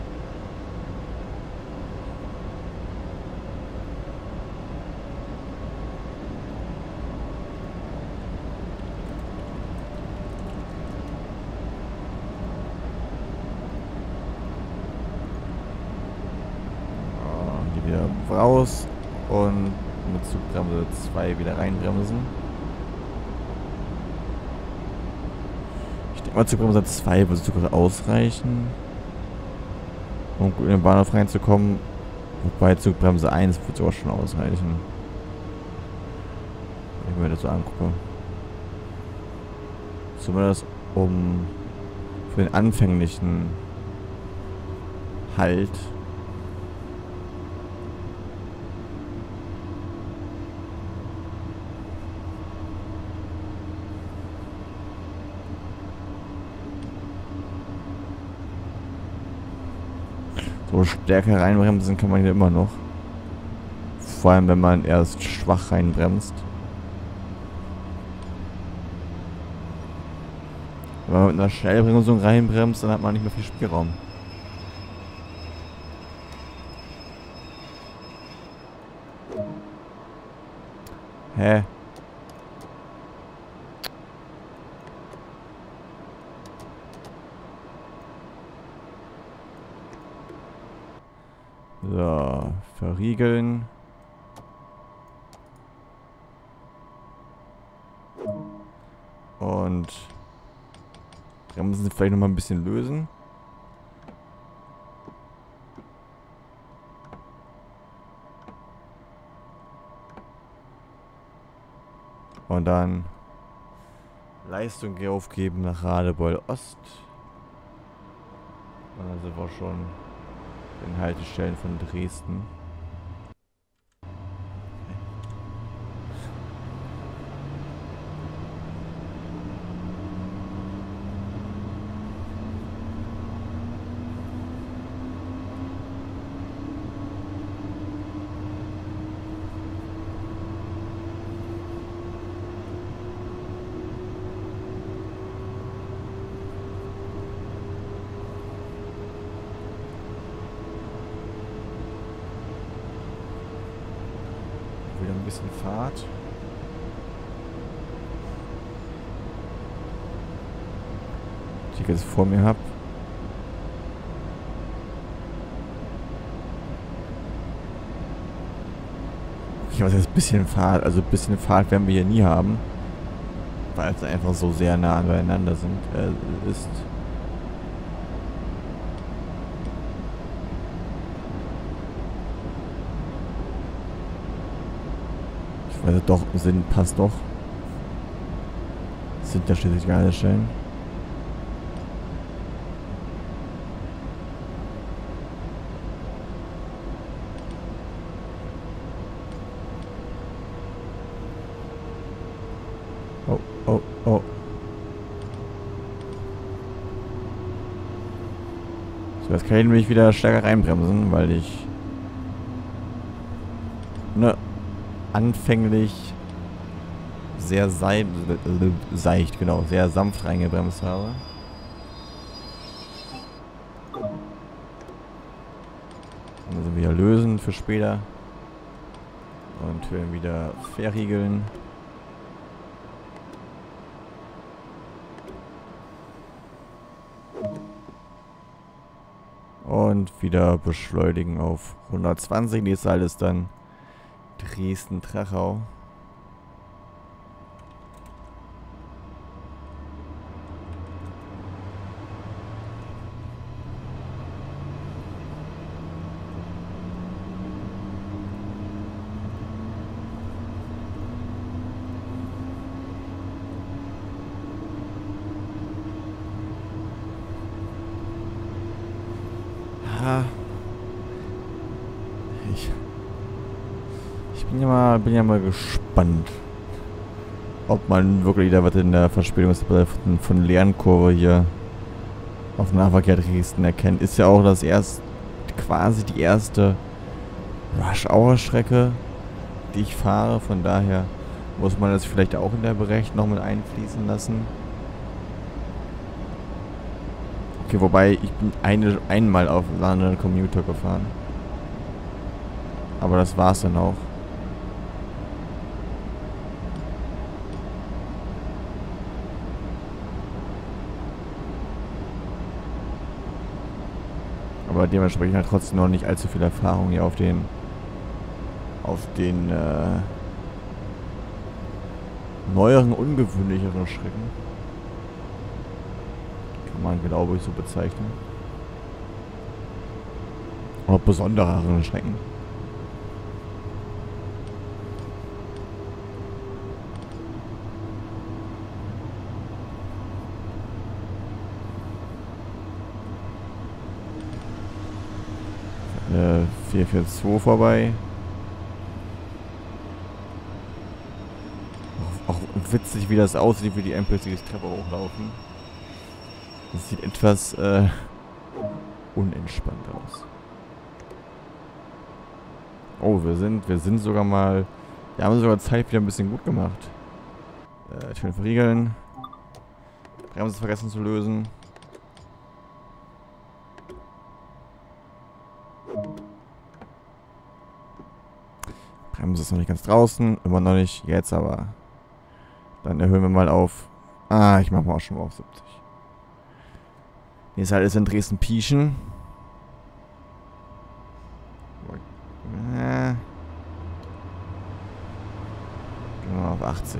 Wieder raus und mit Zugbremse zwei wieder reinbremsen. Ich denke mal, Zugbremse zwei würde sogar ausreichen, um gut in den Bahnhof reinzukommen. Wobei Zugbremse eins wird sogar schon ausreichen. Wenn ich mir das so angucke. Zumindest um für den anfänglichen Halt so stärker reinbremsen kann man hier immer noch. Vor allem, wenn man erst schwach reinbremst. Wenn man mit einer Schnellbremsung reinbremst, dann hat man nicht mehr viel Spielraum. Hä? So, verriegeln. Und Bremsen vielleicht nochmal ein bisschen lösen. Und dann Leistung aufgeben nach Radebeul Ost. Und dann sind wir schon in Haltestellen von Dresden. bisschen Fahrt. Die ich jetzt vor mir habe. Okay, was heißt ein bisschen Fahrt? Also ein bisschen Fahrt werden wir hier nie haben. Weil es einfach so sehr nah beieinander sind, äh, ist. Ich weiß doch, sind, passt doch. Sind da schließlich geile Stellen. Oh, oh, oh. So, jetzt kann ich nämlich wieder stärker reinbremsen, weil ich ne, anfänglich sehr sei äh, seicht, genau, sehr sanft reingebremst habe. Dann sind wir wieder lösen für später. Und werden wieder verriegeln. Und wieder beschleunigen auf hundertzwanzig. Nächstes Halt ist dann Dresden-Trachau. Ich, ich bin ja mal, bin ja mal gespannt, ob man wirklich da was in der Verspätungstabelle von, von Lernkurve hier auf Nahverkehr Dresden erkennt. Ist ja auch das erst quasi die erste Rush-Hour-Strecke, die ich fahre. Von daher muss man das vielleicht auch in der Berechnung mit einfließen lassen. Okay, wobei ich bin eine, einmal auf London Commuter gefahren. Aber das war's dann auch. Aber dementsprechend halt trotzdem noch nicht allzu viel Erfahrung hier auf den auf den äh, neueren, ungewöhnlicheren Strecken. Kann man, glaube ich, so bezeichnen. Oder besondereren Strecken. vier vier zwei vorbei. Auch, auch witzig, wie das aussieht, wie die N P Cs die Treppe hochlaufen. Das sieht etwas äh, unentspannt aus. Oh, wir sind, wir sind sogar mal... Wir haben sogar Zeit wieder ein bisschen gut gemacht. Äh, schön verriegeln. Bremse vergessen zu lösen. Bremse ist noch nicht ganz draußen. Immer noch nicht. Jetzt aber. Dann erhöhen wir mal auf... Ah, ich mach mal auch schon mal auf siebzig. Nächstes Halt ist in Dresden-Pieschen. Äh. Gehen wir mal auf achtzig.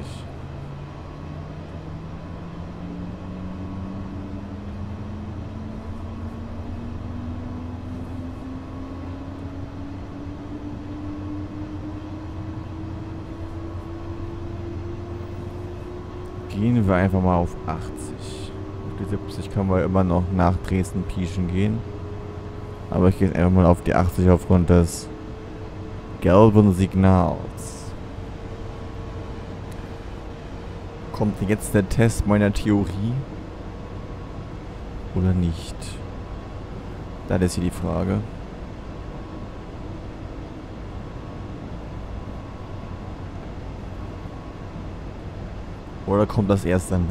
Gehen wir einfach mal auf achtzig. Auf die siebzig können wir immer noch nach Dresden-Pieschen gehen. Aber ich gehe jetzt einfach mal auf die achtzig aufgrund des gelben Signals. Kommt jetzt der Test meiner Theorie? Oder nicht? Das ist hier die Frage. Oder kommt das erst danach?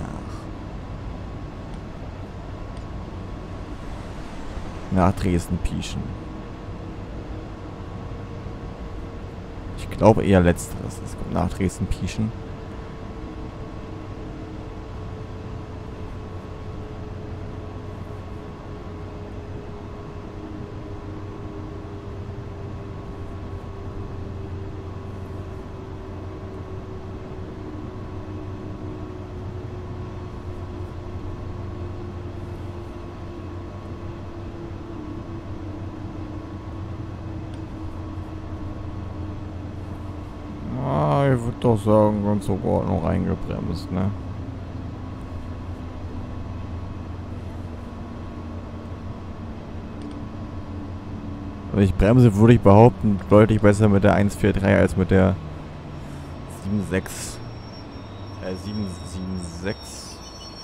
Nach Dresden-Pieschen. Ich Ich glaube eher letzteres. Es kommt nach Dresden-Pieschen. Ich würde doch sagen, ganz sogar noch eingebremst, ne? Also ich bremse, würde ich behaupten, deutlich besser mit der eins vier drei als mit der sieben sechs. Äh, sieben sieben sechs.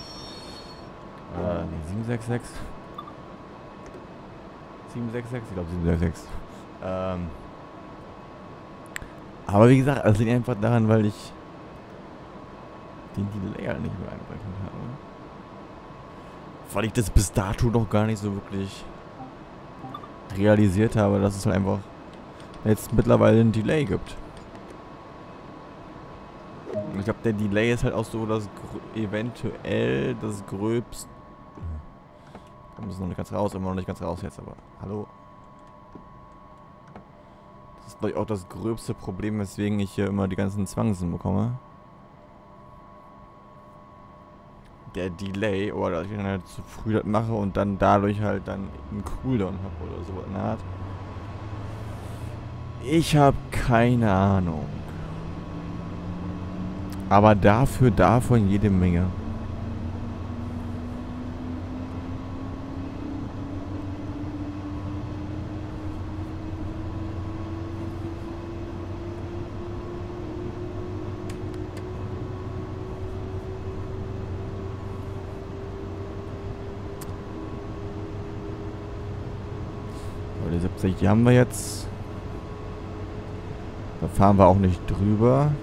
Äh, nee, sieben sechs sechs. sieben sechs sechs? Ich glaube sieben sechs sechs. Ähm. Aber wie gesagt, es liegt einfach daran, weil ich den Delay halt nicht mehr einberechnet habe. Weil ich das bis dato noch gar nicht so wirklich realisiert habe, dass es halt einfach jetzt mittlerweile ein Delay gibt. Und ich glaube, der Delay ist halt auch so das eventuell das gröbste. Wir müssen noch nicht ganz raus, immer noch nicht ganz raus jetzt, aber hallo. Das ist, glaube ich, auch das gröbste Problem, weswegen ich hier immer die ganzen Zwangsen bekomme. Der Delay, oder dass ich dann halt zu früh das mache und dann dadurch halt dann einen Cooldown habe oder so in der Art. Ich habe keine Ahnung. Aber dafür davon jede Menge. Die siebzig, die haben wir jetzt. Da fahren wir auch nicht drüber.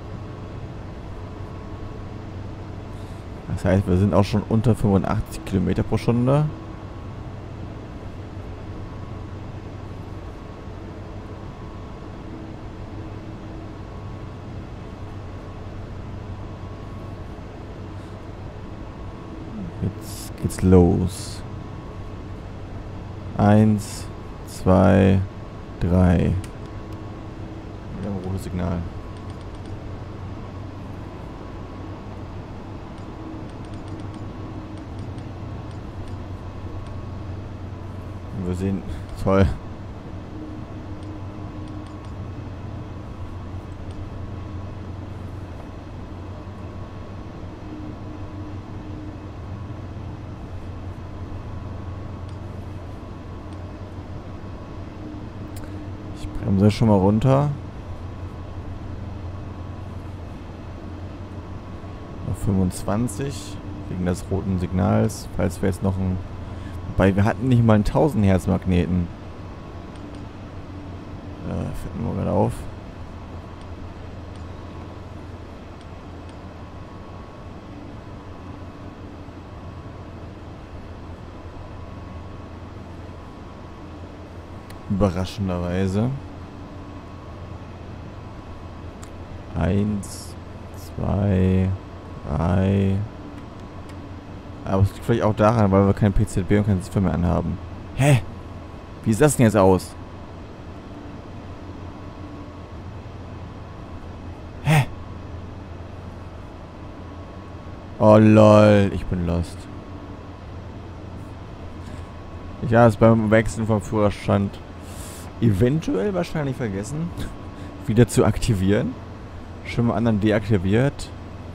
Das heißt, wir sind auch schon unter fünfundachtzig Kilometer pro Stunde. Jetzt geht's los. Eins, zwei, drei. Wir haben ein rotes Signal. Wir sehen, toll. Ich bremse schon mal runter. Auf fünfundzwanzig. Wegen des roten Signals. Falls wir jetzt noch ein... Wobei, wir hatten nicht mal einen tausend Hertz Magneten. Äh, fällt mir gerade auf. Überraschenderweise. Eins, zwei, drei... Aber es liegt vielleicht auch daran, weil wir kein P Z B und kein Ziffer mehr anhaben. Hä? Wie sieht das denn jetzt aus? Hä? Oh lol, ich bin lost. Ich habe es beim Wechseln vom Führerstand eventuell wahrscheinlich vergessen, wieder zu aktivieren. Schon mal anderen deaktiviert.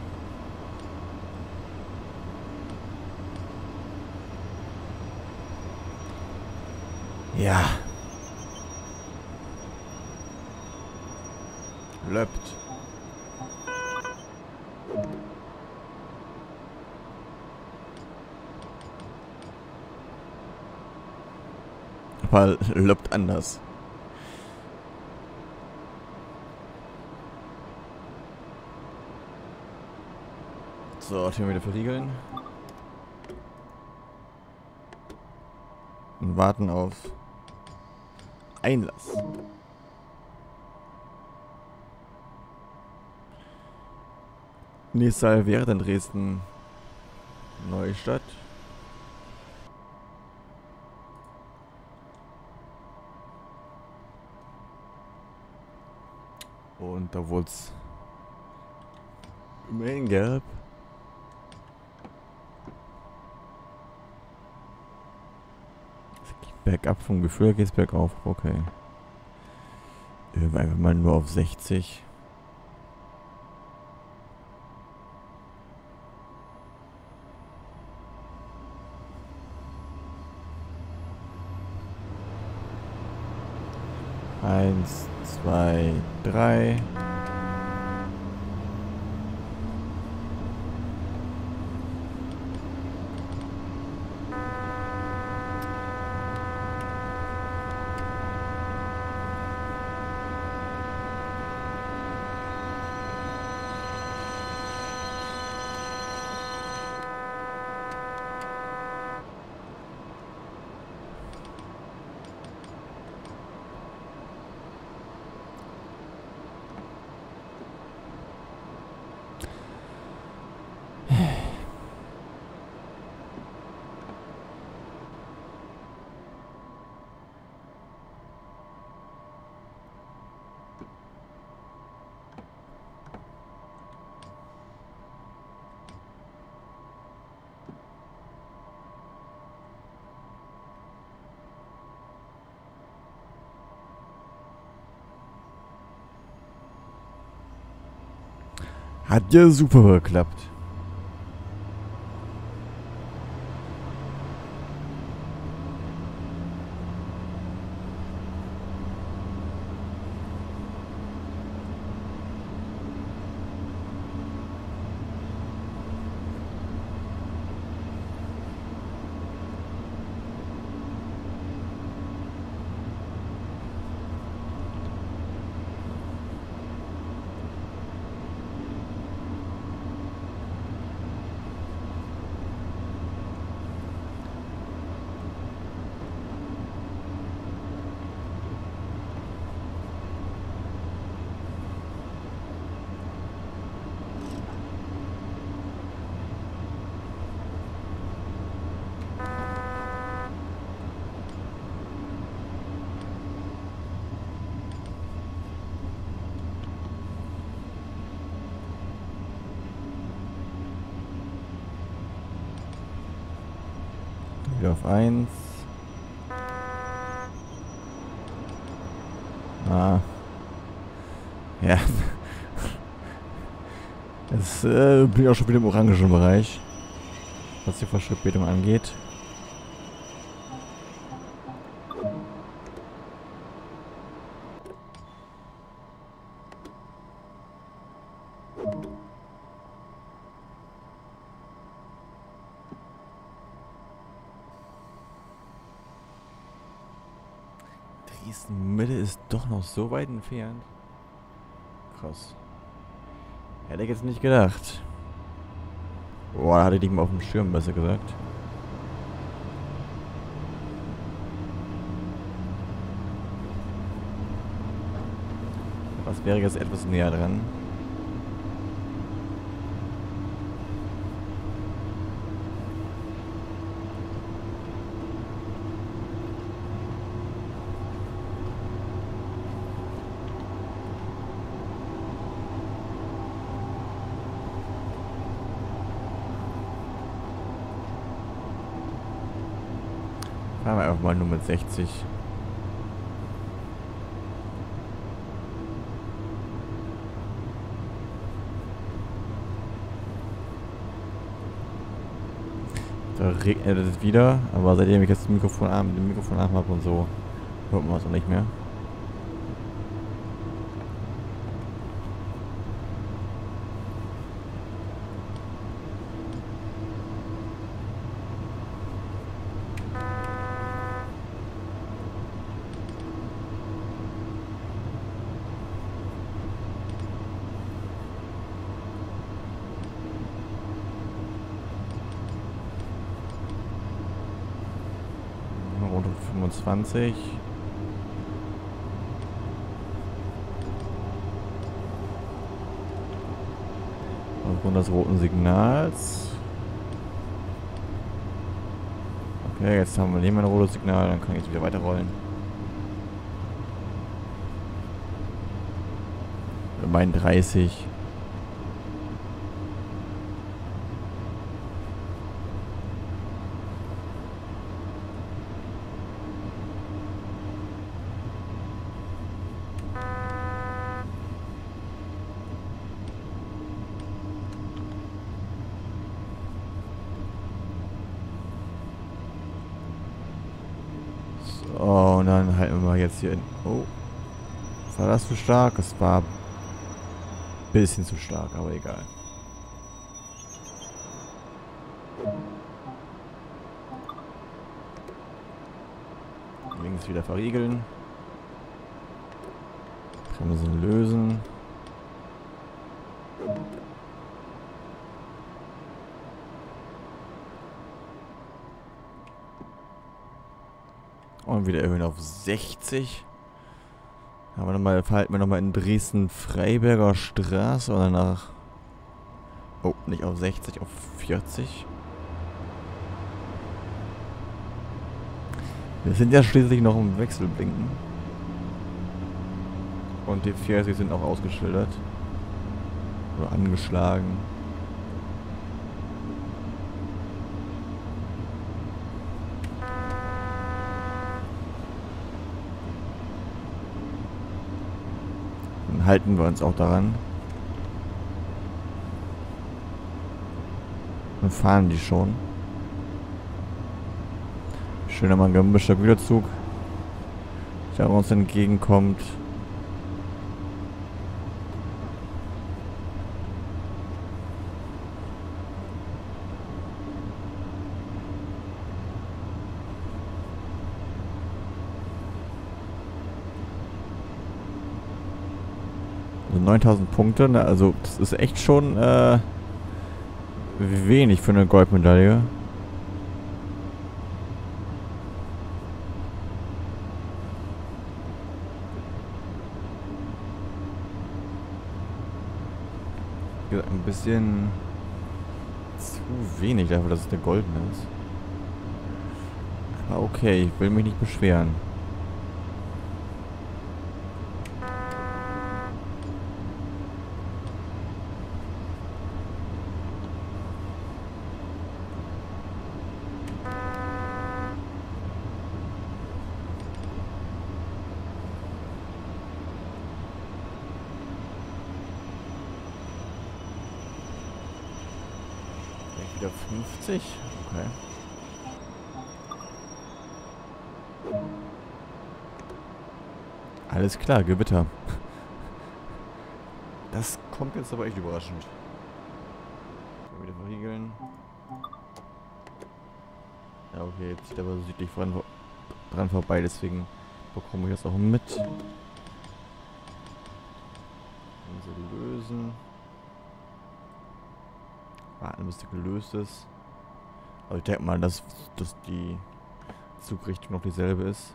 Ja. Löppt. Aber löppt anders. So, Tür wieder verriegeln. Und warten auf Einlass. Nächster Halt wäre dann Dresden Neustadt. Und da wurde es immerhin gelb. Es geht bergab, vom Gefühl geht es bergauf. Okay. Einfach mal nur auf sechzig. Eins, zwei, drei. Hat ja super geklappt. Wieder auf eins. Ah. Ja. Jetzt äh, bin ich auch schon wieder im orangen Bereich, was die Verspätung angeht. Dresden-Mitte ist doch noch so weit entfernt. Krass. Hätte ich jetzt nicht gedacht. Boah, hatte ich nicht mal auf dem Schirm, besser gesagt. Was wäre jetzt etwas näher dran? Fahren wir einfach mal nur mit sechzig. Da regnet es wieder, aber seitdem ich jetzt das Mikrofon an, mit dem Mikrofon an habe und so, hört man es auch nicht mehr. Rund um fünfundzwanzig. aufgrund des roten Signals. Okay, jetzt haben wir nicht mehr ein rotes Signal, dann kann ich jetzt wieder weiterrollen. Wir meinen dreißig. Oh, und dann halten wir jetzt hier in... Oh. War das zu stark? Es war ein bisschen zu stark, aber egal. Links wieder verriegeln. Bremsen lösen. Und wieder erhöhen auf sechzig. Haben wir nochmal, verhalten wir nochmal in Dresden-Freiberger Straße oder nach... Oh, nicht auf sechzig, auf vierzig. Wir sind ja schließlich noch im Wechselblinken. Und die vierzig sind auch ausgeschildert. Oder angeschlagen. Dann halten wir uns auch daran. Dann fahren die schon. Schöner mal ein gemischter Güterzug, der uns entgegenkommt. Also neuntausend Punkte, ne? Also das ist echt schon äh, wenig für eine Goldmedaille. Ein bisschen zu wenig dafür, dass es eine goldene ist. Aber okay, ich will mich nicht beschweren. Wieder fünfzig? Okay. Alles klar, Gewitter. Das kommt jetzt aber echt überraschend. Wieder verriegeln. Ja, okay, jetzt zieht aber südlich dran, dran vorbei, deswegen bekomme ich das auch mit. Also lösen. Warten, bis der gelöst ist. Aber ich denke mal, dass, dass die Zugrichtung noch dieselbe ist.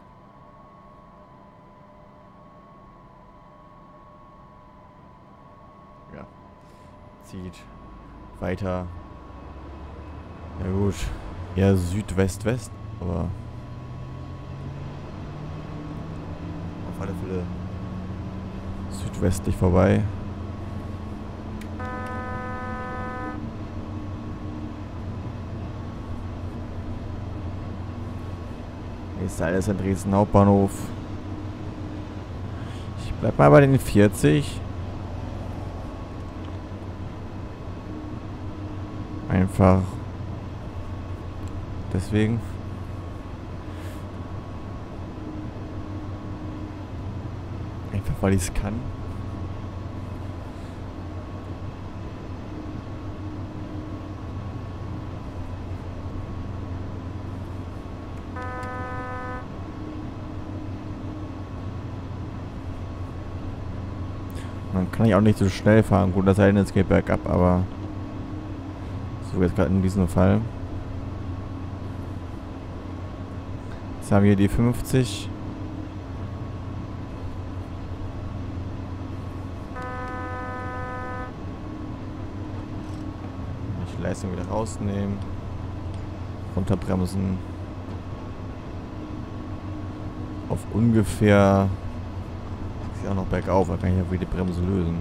Ja. Zieht weiter. Ja gut. Eher Südwest-West, aber auf alle Fälle südwestlich vorbei. Ist alles in Dresden Hauptbahnhof. Ich bleib mal bei den vierzig. Einfach deswegen. Einfach weil ich es kann. Man kann ich auch nicht so schnell fahren. Gut, das sei denn, es geht bergab, aber so jetzt gerade in diesem Fall. Jetzt haben wir hier die fünfzig. die Leistung wieder rausnehmen. Runterbremsen. Auf ungefähr... Ist ja auch noch bergauf, da kann ich ja wieder die Bremse lösen.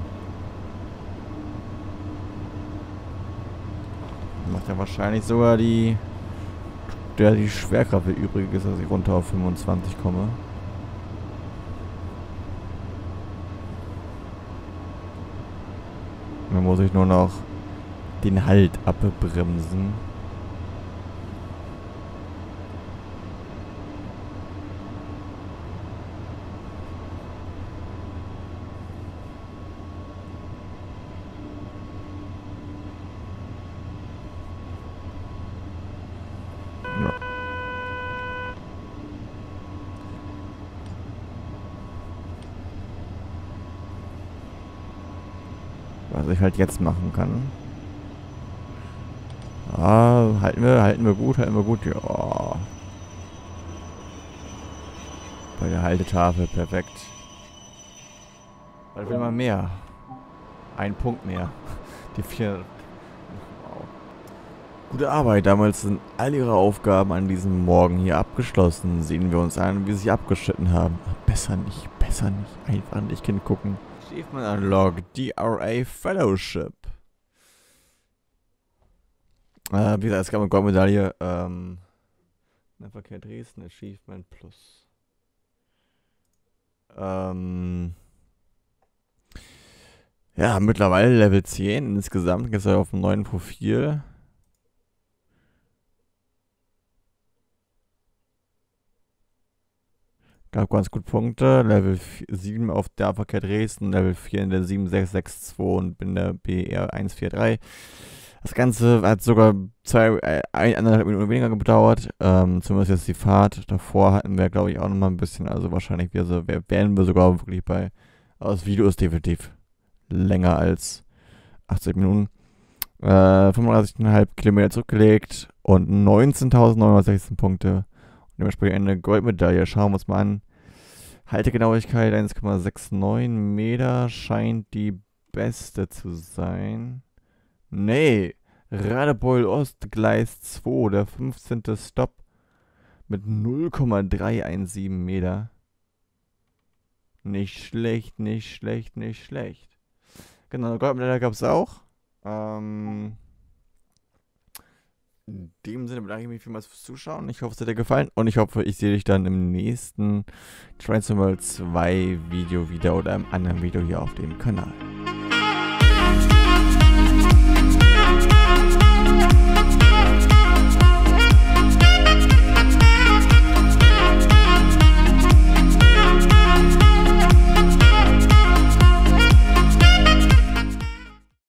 Macht ja wahrscheinlich sogar die... Der die Schwerkraft übrig ist, dass ich runter auf fünfundzwanzig komme. Dann muss ich nur noch den Halt abbremsen. Ja. Was ich halt jetzt machen kann. Ah, halten wir, halten wir gut, halten wir gut. Ja. Bei der Haltetafel, perfekt. Was will man mehr? Ein Punkt mehr. Die vier. Wow. Gute Arbeit. Damals sind all ihre Aufgaben an diesem Morgen hier abgeschlossen. Sehen wir uns an, wie sie sich abgeschnitten haben. Besser nicht, besser nicht. Einfach nicht hingucken. Achievement Unlocked. D R A Fellowship. Äh, wie gesagt, es gab eine Goldmedaille. Ähm, Nahverkehr Dresden, Achievement Plus. Ähm, ja, mittlerweile Level zehn insgesamt. Jetzt auf dem neuen Profil. Gab ganz gut Punkte. Level sieben auf der Nahverkehr Dresden, Level vier in der sieben sechs sechs zwei und in der B R eins vier drei. Das Ganze hat sogar zwei, äh, eineinhalb Minuten weniger gedauert. Ähm, zumindest jetzt die Fahrt. Davor hatten wir, glaube ich, auch nochmal ein bisschen. Also wahrscheinlich wir so, wären wir sogar wirklich bei. Aber das Video ist definitiv länger als achtzig Minuten. Äh, fünfunddreißig Komma fünf Kilometer zurückgelegt und neunzehntausendneunhundertsechzehn Punkte. Und dementsprechend eine Goldmedaille. Schauen wir uns mal an. Haltegenauigkeit eins Komma neunundsechzig Meter scheint die beste zu sein. Nee, Radebeul Ost, Gleis zwei, der fünfzehnte Stopp mit null Komma dreihundertsiebzehn Meter. Nicht schlecht, nicht schlecht, nicht schlecht. Genau, Goldmedaille gab es auch. Ähm, in dem Sinne bedanke ich mich vielmals fürs Zuschauen. Ich hoffe, es hat dir gefallen und ich hoffe, ich sehe dich dann im nächsten Train Sim World zwei Video wieder oder im anderen Video hier auf dem Kanal.